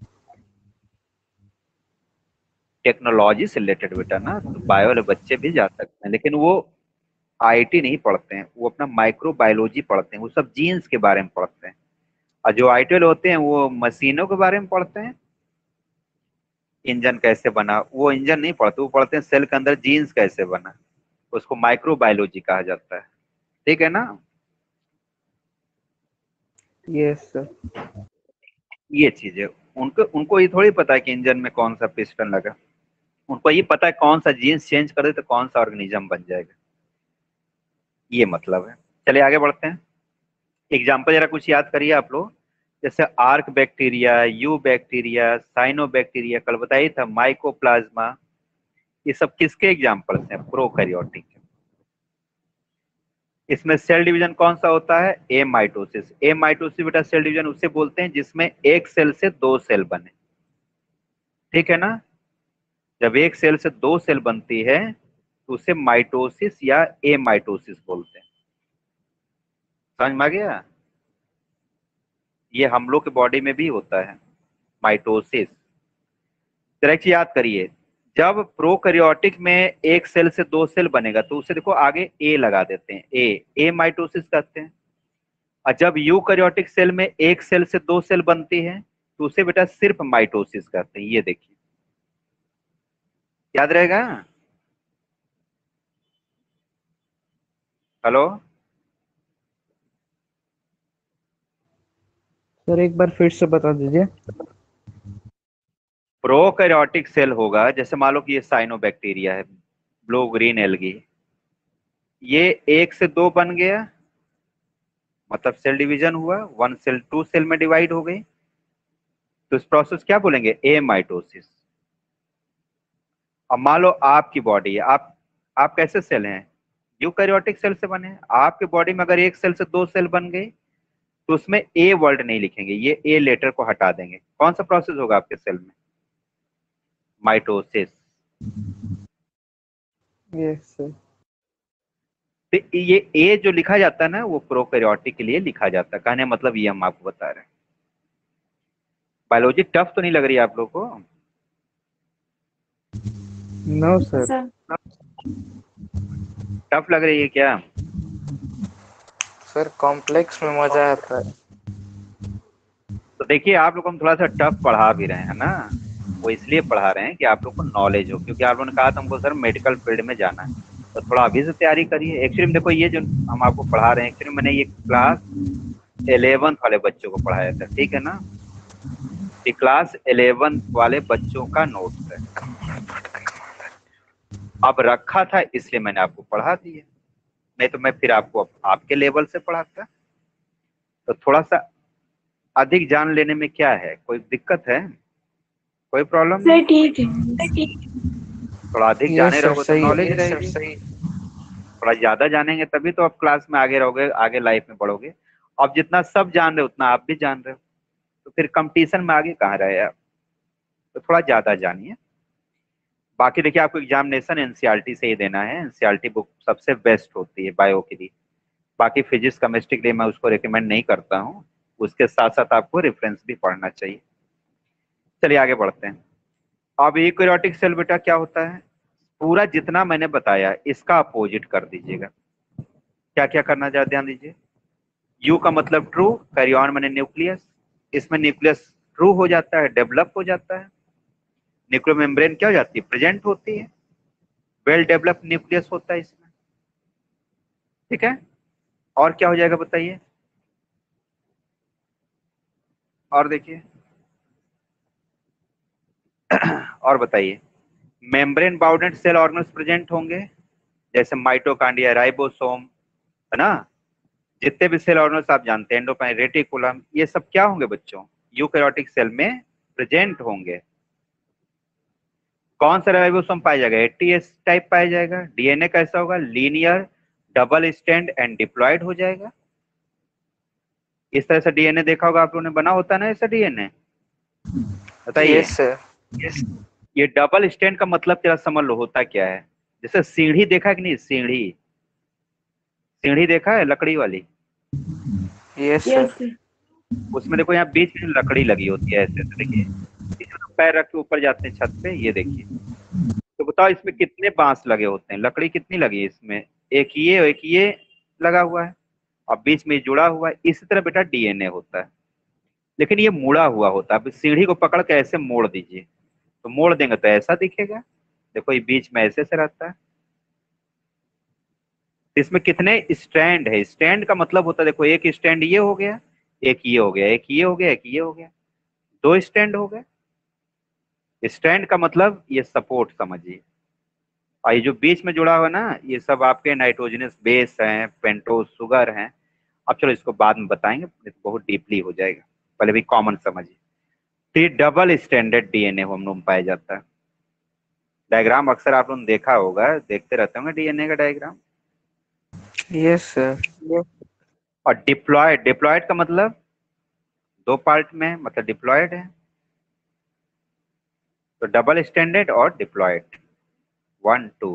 टेक्नोलॉजी से रिलेटेड बेटा ना, तो बायो वाले बच्चे भी जा सकते हैं, लेकिन वो आईटी नहीं पढ़ते हैं, वो अपना माइक्रो बायोलॉजी पढ़ते हैं, वो सब जीन्स के बारे में पढ़ते हैं। और जो आईटी वाले होते हैं वो मशीनों के बारे में पढ़ते हैं, इंजन कैसे बना, वो इंजन नहीं पढ़ते, वो पढ़ते हैं सेल के अंदर जीन्स कैसे बना, उसको माइक्रो बायोलॉजी कहा जाता है। ठीक है ना? Yes sir. ये चीज है। उनको उनको ये थोड़ी पता है कि इंजन में कौन सा पिस्टन लगा, उनको ये पता है कौन सा जीन्स चेंज कर दे तो कौन सा ऑर्गेनिज्म बन जाएगा। ये मतलब है। चलिए आगे बढ़ते हैं। एग्जाम्पल जरा कुछ याद करिए आप लोग, जैसे archaebacteria, eubacteria, cyanobacteria, कल बताइए था माइकोप्लाज्मा, ये सब किसके एग्जाम्पल्स हैं? प्रोकैरियोटिक। इसमें सेल डिवीजन कौन सा होता है? Amitosis. ए माइटोसिस बेटा सेल डिवीजन उसे बोलते हैं जिसमें एक सेल से दो सेल बने। ठीक है ना? जब एक सेल से दो सेल बनती है तो उसे माइटोसिस या ए माइटोसिस बोलते हैं। समझ में आ गया? ये हम लोग के बॉडी में भी होता है माइटोसिस। जरा एक चीज याद करिए, जब प्रोकैरियोटिक में एक सेल से दो सेल बनेगा तो उसे देखो आगे ए लगा देते हैं, ए ए माइटोसिस कहते हैं। और जब यूकैरियोटिक सेल में एक सेल से दो सेल बनती है तो उसे बेटा सिर्फ माइटोसिस कहते हैं। ये देखिए, याद रहेगा? हेलो सर एक बार फिर से बता दीजिए। प्रोकैरियोटिक सेल होगा, जैसे मान लो कि ये साइनोबैक्टीरिया है, ब्लू ग्रीन एल्गी, ये एक से दो बन गया, मतलब सेल डिवीजन हुआ, वन सेल टू सेल में डिवाइड हो गई, तो इस प्रोसेस क्या बोलेंगे? Amitosis. अब मान लो आपकी बॉडी है, आप आप कैसे सेल हैं? यूकैरियोटिक सेल से बने हैं। आपके बॉडी में अगर एक सेल से दो सेल बन गई तो उसमें ए वर्ड नहीं लिखेंगे, ये ए लेटर को हटा देंगे। कौन सा प्रोसेस होगा आपके सेल में? माइटोसिस। Yes sir. तो ये ए जो लिखा जाता है ना वो प्रोकैरियोटिक के लिए लिखा जाता है। कहने मतलब ये हम आपको बता रहे हैं। बायोलॉजी टफ तो नहीं लग रही है आप लोग को? No sir. सर टफ लग रही है क्या? सर कॉम्प्लेक्स में मजा आता है। तो देखिए आप लोग को हम थोड़ा सा टफ पढ़ा भी रहे हैं ना, वो इसलिए पढ़ा रहे हैं कि आप लोग को नॉलेज हो, क्योंकि आप लोगों ने कहा था हमको सर मेडिकल फील्ड में जाना है, तो थोड़ा अभी से तैयारी करिए। एक्चुअली देखो ये जो हम आपको पढ़ा रहे हैं, एक्चुअली मैंने ये क्लास इलेवेंथ वाले बच्चों को पढ़ाया था, ठीक है ना? ये क्लास इलेवेंथ वाले बच्चों का नोट्स है, अब रखा था इसलिए मैंने आपको पढ़ा दिया, नहीं तो मैं फिर आपको आपके लेवल से पढ़ाता। तो थोड़ा सा अधिक जान लेने में क्या है, कोई दिक्कत है? कोई प्रॉब्लम सर नहीं? ठीक है। थोड़ा अधिक यस जाने सर रहोगे तो सही है। नॉलेज यस सर रहेगी, सही। थोड़ा ज्यादा जानेंगे तभी तो आप क्लास में आगे रहोगे, आगे लाइफ में बढ़ोगे। अब जितना सब जान रहे हो उतना आप भी जान रहे हो, तो फिर कंपटीशन में आगे कहाँ रहे आप? तो थोड़ा ज्यादा जानिए। बाकी देखिए आपको एग्जामिनेशन एनसीईआरटी से ही देना है, एनसीईआरटी बुक सबसे बेस्ट होती है बायो के लिए। बाकी फिजिक्स केमिस्ट्री के लिए मैं उसको रिकमेंड नहीं करता हूँ, उसके साथ साथ आपको रेफरेंस भी पढ़ना चाहिए। चलिए आगे बढ़ते हैं। अब यूकैरियोटिक सेल बेटा क्या होता है? पूरा जितना मैंने बताया इसका अपोजिट कर दीजिएगा। क्या क्या करना चाहते ध्यान दीजिए। यू का मतलब ट्रू, कैरियन मैंने न्यूक्लियस, इसमें न्यूक्लियस ट्रू हो जाता है, डेवलप हो जाता है। न्यूक्लियर मेम्ब्रेन क्या हो जाती है? प्रेजेंट होती है, वेल डेवलप न्यूक्लियस होता है इसमें। ठीक है, और क्या हो जाएगा बताइए? और देखिए और बताइए। Membrane bounded cell organelles present होंगे, जैसे माइटोकांड्रिया, राइबोसोम, है ना? जितने भी सेल ऑर्गेनल्स आप जानते हैं, एंडोपाइन, रेटिकुलम, ये सब क्या होंगे बच्चों? यूकैरियोटिक सेल में प्रेजेंट होंगे। कौन सा राइबोसोम पाया जाएगा? एटीएस टाइप पाया जाएगा। डीएनए कैसा होगा? Linear, double stand and diploid हो जाएगा। इस तरह से डीएनए देखा होगा आप लोगों ने, बना होता है ना ऐसा डीएनए, बताइए। Yes sir. ये डबल स्टैंड का मतलब क्या समझ लो होता क्या है? जैसे सीढ़ी देखा कि नहीं, सीढ़ी सीढ़ी देखा है लकड़ी वाली, यस यस सर। उसमें देखो यहाँ बीच में लकड़ी लगी होती है ऐसे ऐसे, देखिए इसमें तो पैर रख के ऊपर जाते हैं छत पे, ये देखिए। तो बताओ इसमें कितने बांस लगे होते हैं, लकड़ी कितनी लगी है इसमें, एक ये एक ये लगा हुआ है और बीच में जुड़ा हुआ है। इसी तरह बेटा डीएनए होता है, लेकिन ये मुड़ा हुआ होता है। अब सीढ़ी को पकड़ के ऐसे मोड़ दीजिए, तो मोड़ देंगे तो ऐसा दिखेगा, देखो ये बीच में ऐसे से रहता है। इसमें कितने स्टैंड है, स्टैंड का मतलब होता है देखो, एक स्टैंड ये हो गया, एक ये हो गया, एक ये हो गया, एक ये हो गया, दो स्टैंड हो गए। स्टैंड का मतलब ये सपोर्ट समझिए। और ये जो बीच में जुड़ा हुआ ना, ये सब आपके नाइट्रोजनस बेस हैं, पेंटोज शुगर हैं। अब चलो इसको बाद में बताएंगे, तो बहुत डीपली हो जाएगा, पहले भी कॉमन समझिए। तो ये डबल स्टैंडर्ड डीएनए हम लोग में पाया जाता है। डायग्राम अक्सर आप लोगों ने देखा होगा, देखते रहते होंगे डीएनए का डायग्राम। Yes sir. और डिप्लॉयड, डिप्लॉयड का मतलब दो पार्ट में, मतलब डिप्लॉयड है। तो डबल स्टैंडर्ड और डिप्लॉयड, वन टू।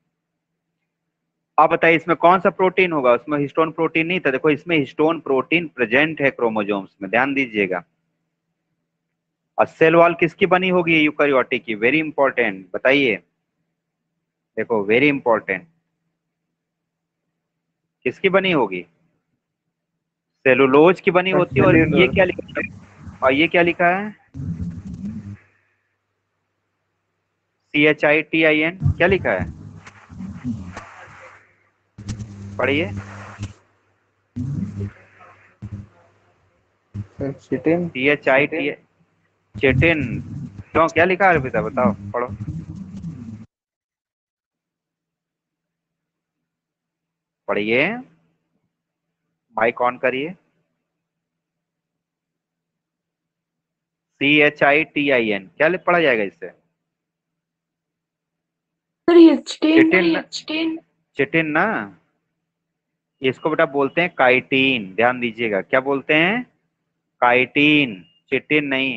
अब बताइए इसमें कौन सा प्रोटीन होगा, उसमें हिस्टोन प्रोटीन नहीं था। देखो इसमें हिस्टोन प्रोटीन प्रेजेंट है क्रोमोसोम्स में, ध्यान दीजिएगा। और सेल वॉल किसकी बनी होगी यूकारियोटिक की, वेरी इंपॉर्टेंट, बताइए। देखो वेरी इंपॉर्टेंट, किसकी बनी होगी, सेलुलोज की बनी होती है। और ये क्या लिखा है, और ये क्या लिखा है, C H I T I N, क्या लिखा है, पढ़िए। Chitin. C H I T, chitin. क्यों, क्या लिखा है बेटा, बताओ पढ़ो। पढ़िए, माइक ऑन करिए। C H I T I N, क्या पढ़ा जाएगा इससे, सर हिस्टीन। चिटिन, चिटिन ना, इसको बेटा बोलते हैं काइटीन, ध्यान दीजिएगा, क्या बोलते हैं, काइटीन, चिटिन नहीं,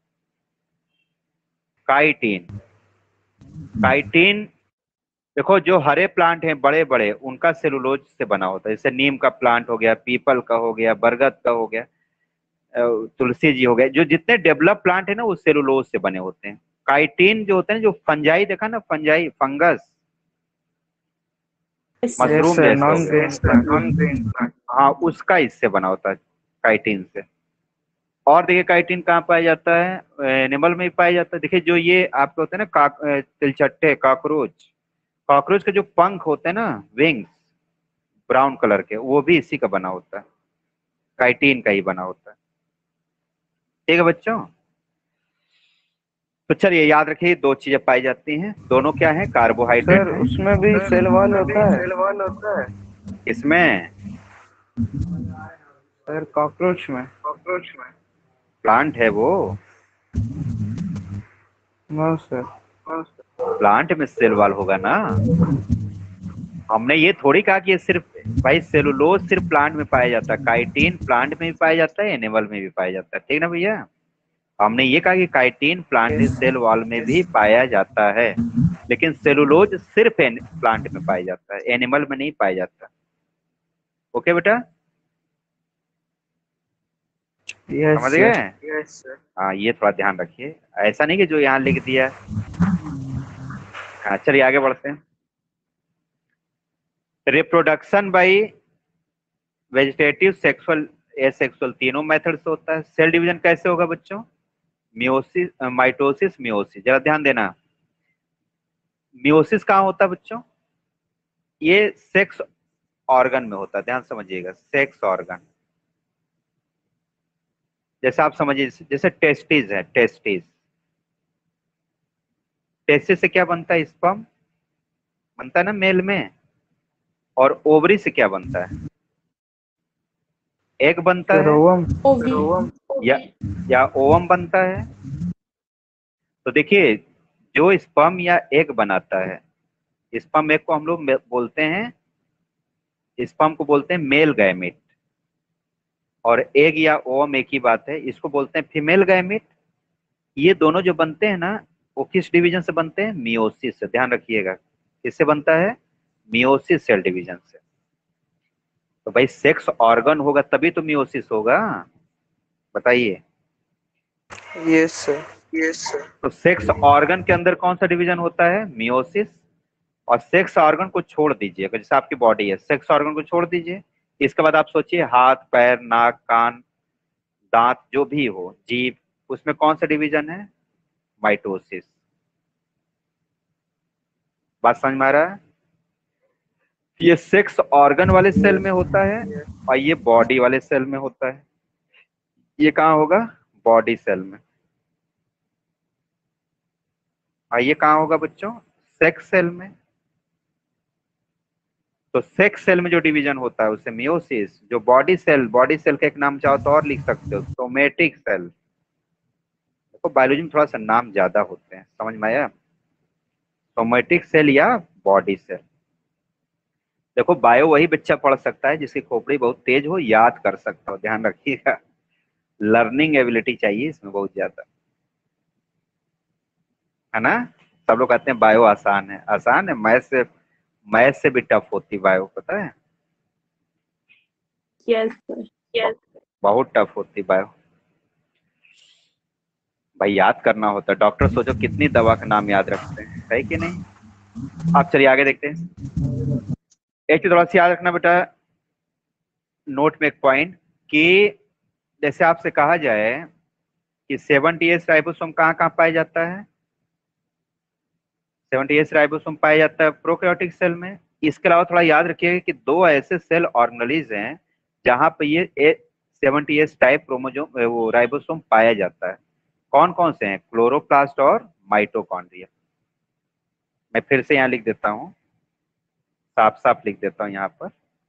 काइटीन। काइटीन देखो, जो हरे प्लांट हैं बड़े बड़े, उनका सेलुलोज से बना होता है। जैसे नीम का प्लांट हो गया, पीपल का हो गया, बरगद का हो गया, तुलसी जी हो गए, जो जितने डेवलप प्लांट है ना, वो सेलुलोज से बने होते हैं। काइटिन जो होते हैं, जो फंजाई देखा ना, फंजाई, फंगस, मशरूम जैसे, हाँ उसका इससे बना होता है, काइटिन से। और देखिए काइटिन कहाँ पाया जाता है, एनिमल में भी पाया जाता है। देखिए जो ये आपके होते हैं ना, काक तिलचट्टे, कॉकरोच, कॉकरोच के जो पंख होते हैं ना, विंग्स, ब्राउन कलर के, वो भी इसी का बना होता है, काइटिन का ही बना होता है। ठीक है बच्चों, तो चलिए याद रखिए, दो चीजें पाई जाती हैं, दोनों क्या है, कार्बोहाइड्रेट सर है। उसमें भी सेल वॉल होता है। सेल वॉल होता है इसमें, सर कॉकरोच में। कॉकरोच में प्लांट है वो, नो सर। प्लांट में सेल वॉल होगा ना। हमने ये थोड़ी कहा कि ये सिर्फ, भाई सेलुलोज सिर्फ प्लांट में पाया जाता है, काइटिन प्लांट में भी पाया जाता है, एनिमल में भी पाया जाता है, ठीक ना भैया। हमने ये कहा कि काइटिन प्लांट सेल वॉल में भी पाया जाता है, लेकिन सेलुलोज सिर्फ प्लांट में पाया जाता है, एनिमल में नहीं पाया जाता। ओके बेटा, समझ गए। हाँ ये थोड़ा ध्यान रखिए, ऐसा नहीं कि जो यहाँ लिख दिया। हाँ चलिए आगे बढ़ते हैं। Reproduction by vegetative, sexual, asexual, तीनों मेथड से होता है। सेल डिवीजन कैसे होगा बच्चों, मियोसिस, माइटोसिस, मियोसिस। जरा ध्यान देना, मियोसिस कहाँ होता है बच्चों, ये सेक्स ऑर्गन में होता है, ध्यान समझिएगा, सेक्स ऑर्गन। जैसे आप समझिए, जैसे टेस्टिस है, टेस्टिस, टेस्टिस से क्या बनता है, स्पर्म बनता है ना मेल में, और ओवरी से क्या बनता है, एग बनता है, ओवम। या या ओवम बनता है। तो देखिए जो स्पर्म या एग बनाता है, स्पर्म एग को हम लोग बोलते हैं, स्पर्म को बोलते हैं मेल गैमेट, और एग या ओवम एक ही बात है, इसको बोलते हैं फीमेल गैमेट। ये दोनों जो बनते हैं ना, वो किस डिवीजन से बनते हैं, मियोसिस से, ध्यान रखिएगा। किससे बनता है? मियोसिस सेल डिवीजन से। तो भाई सेक्स ऑर्गन होगा तभी तो मियोसिस होगा, बताइए। Yes sir. Yes sir. तो सेक्स ऑर्गन के अंदर कौन सा डिवीजन होता है? मियोसिस। और सेक्स ऑर्गन को छोड़ दीजिए, अगर जैसे आपकी बॉडी है, सेक्स ऑर्गन को छोड़ दीजिए, इसके बाद आप सोचिए हाथ, पैर, नाक, कान, दांत, जो भी हो, जीभ, उसमें कौन सा डिवीजन है? माइटोसिस। बात समझ में आ रहा है? ये सेक्स ऑर्गन वाले सेल में होता है और ये बॉडी वाले सेल में होता है। ये कहाँ होगा? बॉडी सेल में। और ये कहाँ होगा बच्चों? सेक्स सेल में। तो सेक्स सेल में जो डिवीजन होता है उसे मियोसिस। जो बॉडी सेल, बॉडी सेल का एक नाम चाहो तो और लिख सकते हो, सोमेटिक सेल। देखो बायोलॉजी में थोड़ा सा नाम ज्यादा होते हैं, समझ में आया? सोमेटिक सेल या बॉडी सेल। देखो बायो वही बच्चा पढ़ सकता है जिसकी खोपड़ी बहुत तेज हो, याद कर सकता हो, ध्यान रखिएगा। लर्निंग एबिलिटी चाहिए इसमें बहुत ज्यादा, है ना? सब लोग कहते हैं बायो आसान है। आसान है? मैथ से मैथ से भी टफ होती बायो, पता है? Yes sir. यस, बहुत टफ होती बायो। भाई याद करना होता है। डॉक्टर सोचो कितनी दवा का नाम याद रखते हैं, है कि नहीं? आप चलिए आगे देखते हैं। एक चीज थोड़ा सा याद रखना बेटा, नोट में एक पॉइंट, कि जैसे आपसे कहा जाए कि सेवेंटी एस राइबोसोम कहाँ कहाँ पाया जाता है? सेवेंटी एस राइबोसोम पाया जाता है प्रोकैरियोटिक सेल में। इसके अलावा थोड़ा याद रखिएगा कि दो ऐसे सेल ऑर्गेनेलिज हैं जहां पे ये सेवेंटी एस टाइप क्रोमोसोम वो राइबोसोम पाया जाता है। कौन कौन से हैं? क्लोरोप्लास्ट और माइटोकॉन्ड्रिया। मैं फिर से यहाँ लिख देता हूँ, साफ साफ लिख देता हूँ यहाँ पर।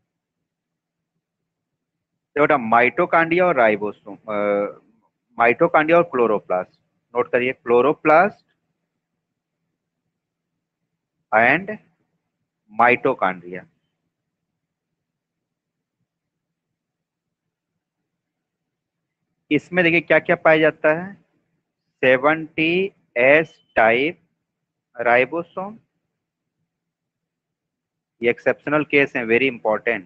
तो बेटा माइटोकॉन्ड्रिया और राइबोसोम, माइटोकॉन्ड्रिया और क्लोरोप्लास्ट, नोट करिए, क्लोरोप्लास्ट एंड माइटोकॉन्ड्रिया। इसमें देखिए क्या क्या पाया जाता है? सेवेंटी एस टाइप राइबोसोम, ये एक्सेप्शनल केस है, वेरी इंपॉर्टेंट।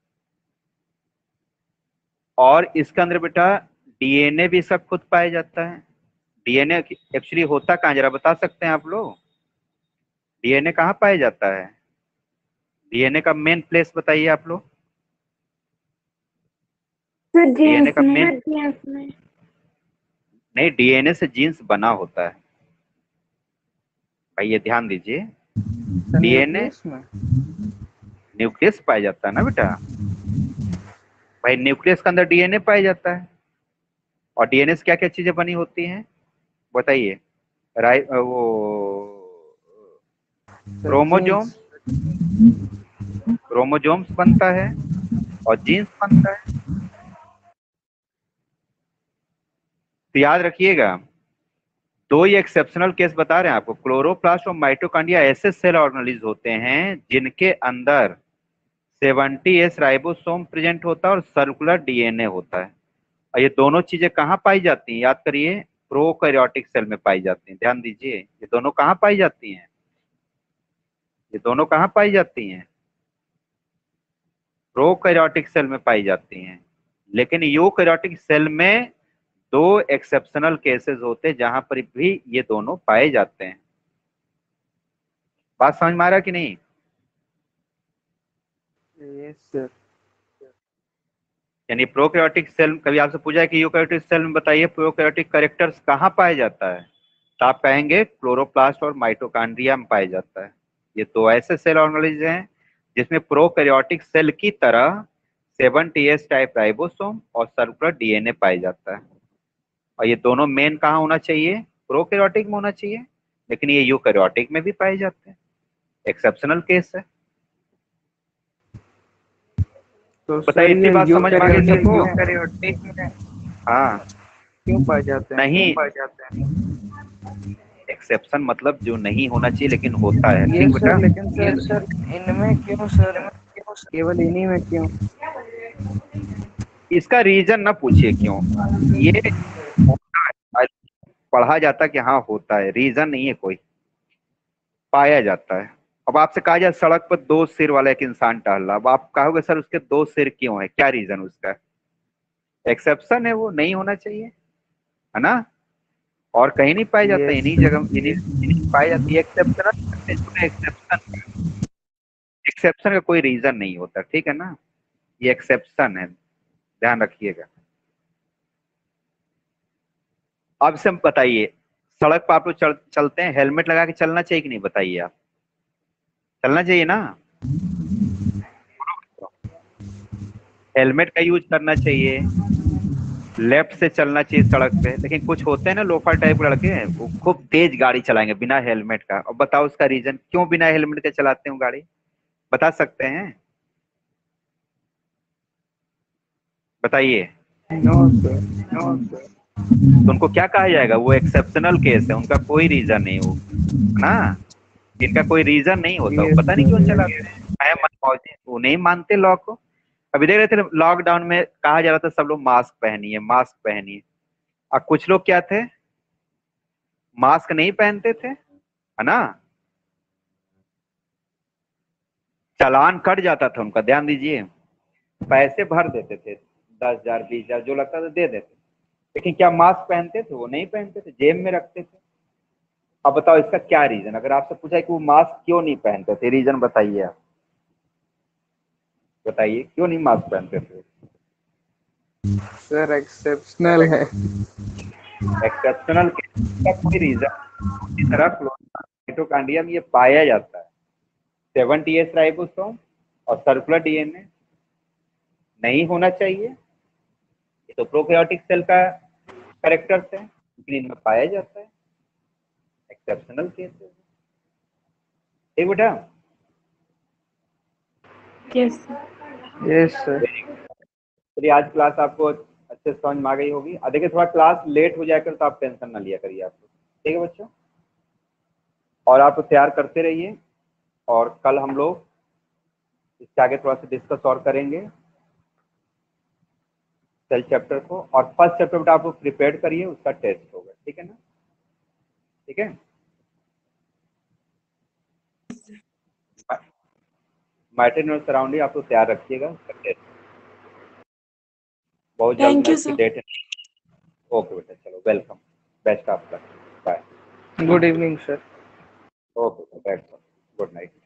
और इसके अंदर बेटा डीएनए भी इसका खुद पाया जाता है। डीएनए एक्चुअली होता कहाँ, जरा बता सकते हैं आप लोग? डीएनए कहाँ पाया जाता है? डीएनए का मेन प्लेस बताइए आप लोग। सर डीएनए जीन्स का में। मेन, जीन्स में। नहीं, डीएनए से जीन्स बना होता है भाई, ये ध्यान दीजिए। डीएनए न्यूक्लियस पाया जाता है ना बेटा भाई, न्यूक्लियस के अंदर डीएनए पाया जाता है। और डीएनए से क्या क्या चीजें बनी होती हैं बताइए? राइ वो क्रोमोजोम, क्रोमोजोम्स बनता है और जीन्स बनता है। तो याद रखिएगा, दो ही एक्सेप्शनल केस बता रहे हैं आपको। क्लोरोप्लास्ट और माइटोकॉन्ड्रिया ऐसे सेल ऑर्गेनेलिज होते हैं जिनके अंदर सेवेंटी एस राइबोसोम प्रेजेंट होता है और सर्कुलर डीएनए होता है। और ये दोनों चीजें कहाँ पाई जाती हैं? याद करिए, प्रोकैरियोटिक सेल में पाई जाती हैं। ध्यान दीजिए, ये दोनों कहाँ पाई जाती हैं? ये दोनों कहाँ पाई जाती हैं? प्रोकैरियोटिक सेल में पाई जाती हैं। लेकिन यूकैरियोटिक सेल में दो एक्सेप्शनल केसेस होते हैं जहां पर भी ये दोनों पाए जाते हैं। बात समझ में आ रहा कि नहीं? Yes sir. यानी प्रोकैरियोटिक सेल, कभी आपसे पूछा है कि यूकैरियोटिक सेल में बताइए प्रोकैरियोटिक कैरेक्टर्स कहाँ पाया जाता है, तो आप कहेंगे क्लोरोप्लास्ट और माइटोकॉन्ड्रिया में पाया जाता है। ये दो ऐसे सेल ऑर्गेनेलिज हैं जिसमें प्रोकैरियोटिक सेल की तरह सेवेंटी एस टाइप राइबोसोम और सर्कुलर डीएनए पाया जाता है। और ये दोनों मेन कहाँ होना चाहिए? प्रोकैरियोटिक में होना चाहिए, लेकिन ये यूकैरियोटिक में भी पाए जाते हैं। एक्सेप्शनल केस है। तो बताइए, इतनी बात समझ में आ गई सबको? यूकैरियोटिक में हाँ, क्यों पाए जाते हैं? नहीं, पाए जाते हैं एक्सेप्शन मतलब जो नहीं होना चाहिए लेकिन होता है, ये ठीक बेटा? सर, लेकिन सर, सर इनमें क्यों सर, केवल इन्हीं में क्यों? इसका रीजन ना पूछिए क्यों, ये होता है, पढ़ा जाता कि हाँ होता है, रीजन नहीं है कोई, पाया जाता है। अब आपसे कहा जाए सड़क पर दो सिर वाला एक इंसान टहल रहा, अब आप कहोगे सर उसके दो सिर क्यों है, क्या रीजन उसका? एक्सेप्शन है, वो नहीं होना चाहिए, है ना? और कहीं नहीं पाया जाता, यस इन्हीं जगह इन्हीं इन्हीं पाया जाती है एक्सेप्शन। एक्सेप्शन एक्सेप्शन का कोई रीजन नहीं होता, ठीक है ना? ये एक्सेप्शन है, ध्यान रखिएगा। अब से बताइए, सड़क पर आप लोग चल, चलते हैं, हेलमेट लगा के चलना चाहिए कि नहीं, बताइए आप? चलना चाहिए ना? हेलमेट का यूज करना चाहिए, लेफ्ट से चलना चाहिए सड़क पे। लेकिन कुछ होते हैं ना लोफर टाइप लड़के, वो खूब तेज गाड़ी चलाएंगे बिना हेलमेट का। अब बताओ उसका रीजन क्यों बिना हेलमेट के चलाते हो गाड़ी, बता सकते हैं? बताइए। No sir. No sir. तो उनको क्या कहा जाएगा? वो एक्सेप्शनल केस है, उनका कोई रीजन नहीं हो ना, इनका कोई रीजन नहीं होता, वो यस पता नहीं सर क्यों यस। चलाते हैं। मैं मत मौजी, वो नहीं मानते लॉ को। अभी देख रहे थे लॉकडाउन में कहा जा रहा था सब लोग मास्क पहनिए, मास्क पहनिए, और कुछ लोग क्या थे, मास्क नहीं पहनते थे, है ना? चालान कट जाता था उनका, ध्यान दीजिए, पैसे भर देते थे, दस हजार बीस हजार जो लगता था दे देते, लेकिन क्या मास्क पहनते थे? वो नहीं पहनते थे, जेब में रखते थे। अब बताओ इसका क्या रीजन? अगर आपसे पूछा कि वो मास्क क्यों नहीं पहनते थे, रीजन बताइए आप, बताइए क्यों नहीं मास्क पहनते थे? सर एक्सेप्शनल है। एक्सेप्शनल का कोई रीजन, दूसरी तरफ माइटोकॉन्ड्रिया में ये पाया जाता है, सेवेंटी एस राइबोसोम और सर्कुलर डीएनए नहीं होना चाहिए, ये तो प्रोकैरियोटिक सेल का कैरेक्टर्स है, लेकिन इनमें पाया जाता है, एक्सेप्शनल केसेस। ठीक बेटा? Yes yes sir. चलिए आज क्लास आपको अच्छे से समझ में आ गई होगी। अब देखिए थोड़ा क्लास लेट हो जाए कर तो आप टेंशन ना लिया करिए आप, ठीक है बच्चों? और आप तैयार करते रहिए, और कल हम लोग इसके आगे थोड़ा सा डिस्कस और करेंगे सेल चैप्टर को, और फर्स्ट चैप्टर बेटा आप लोग प्रिपेयर करिए, उसका टेस्ट होगा, ठीक है ना? ठीक है, माइटोकॉन्ड्रियल सराउंडिंग आप लोग तैयार रखिएगा, उसका टेस्ट बहुत जल्द थैंक मैं यू इसकी सर। डेट। ओके बेटा, चलो welcome, best of luck, bye. Good evening sir. Okay बेटा, गुड नाइट।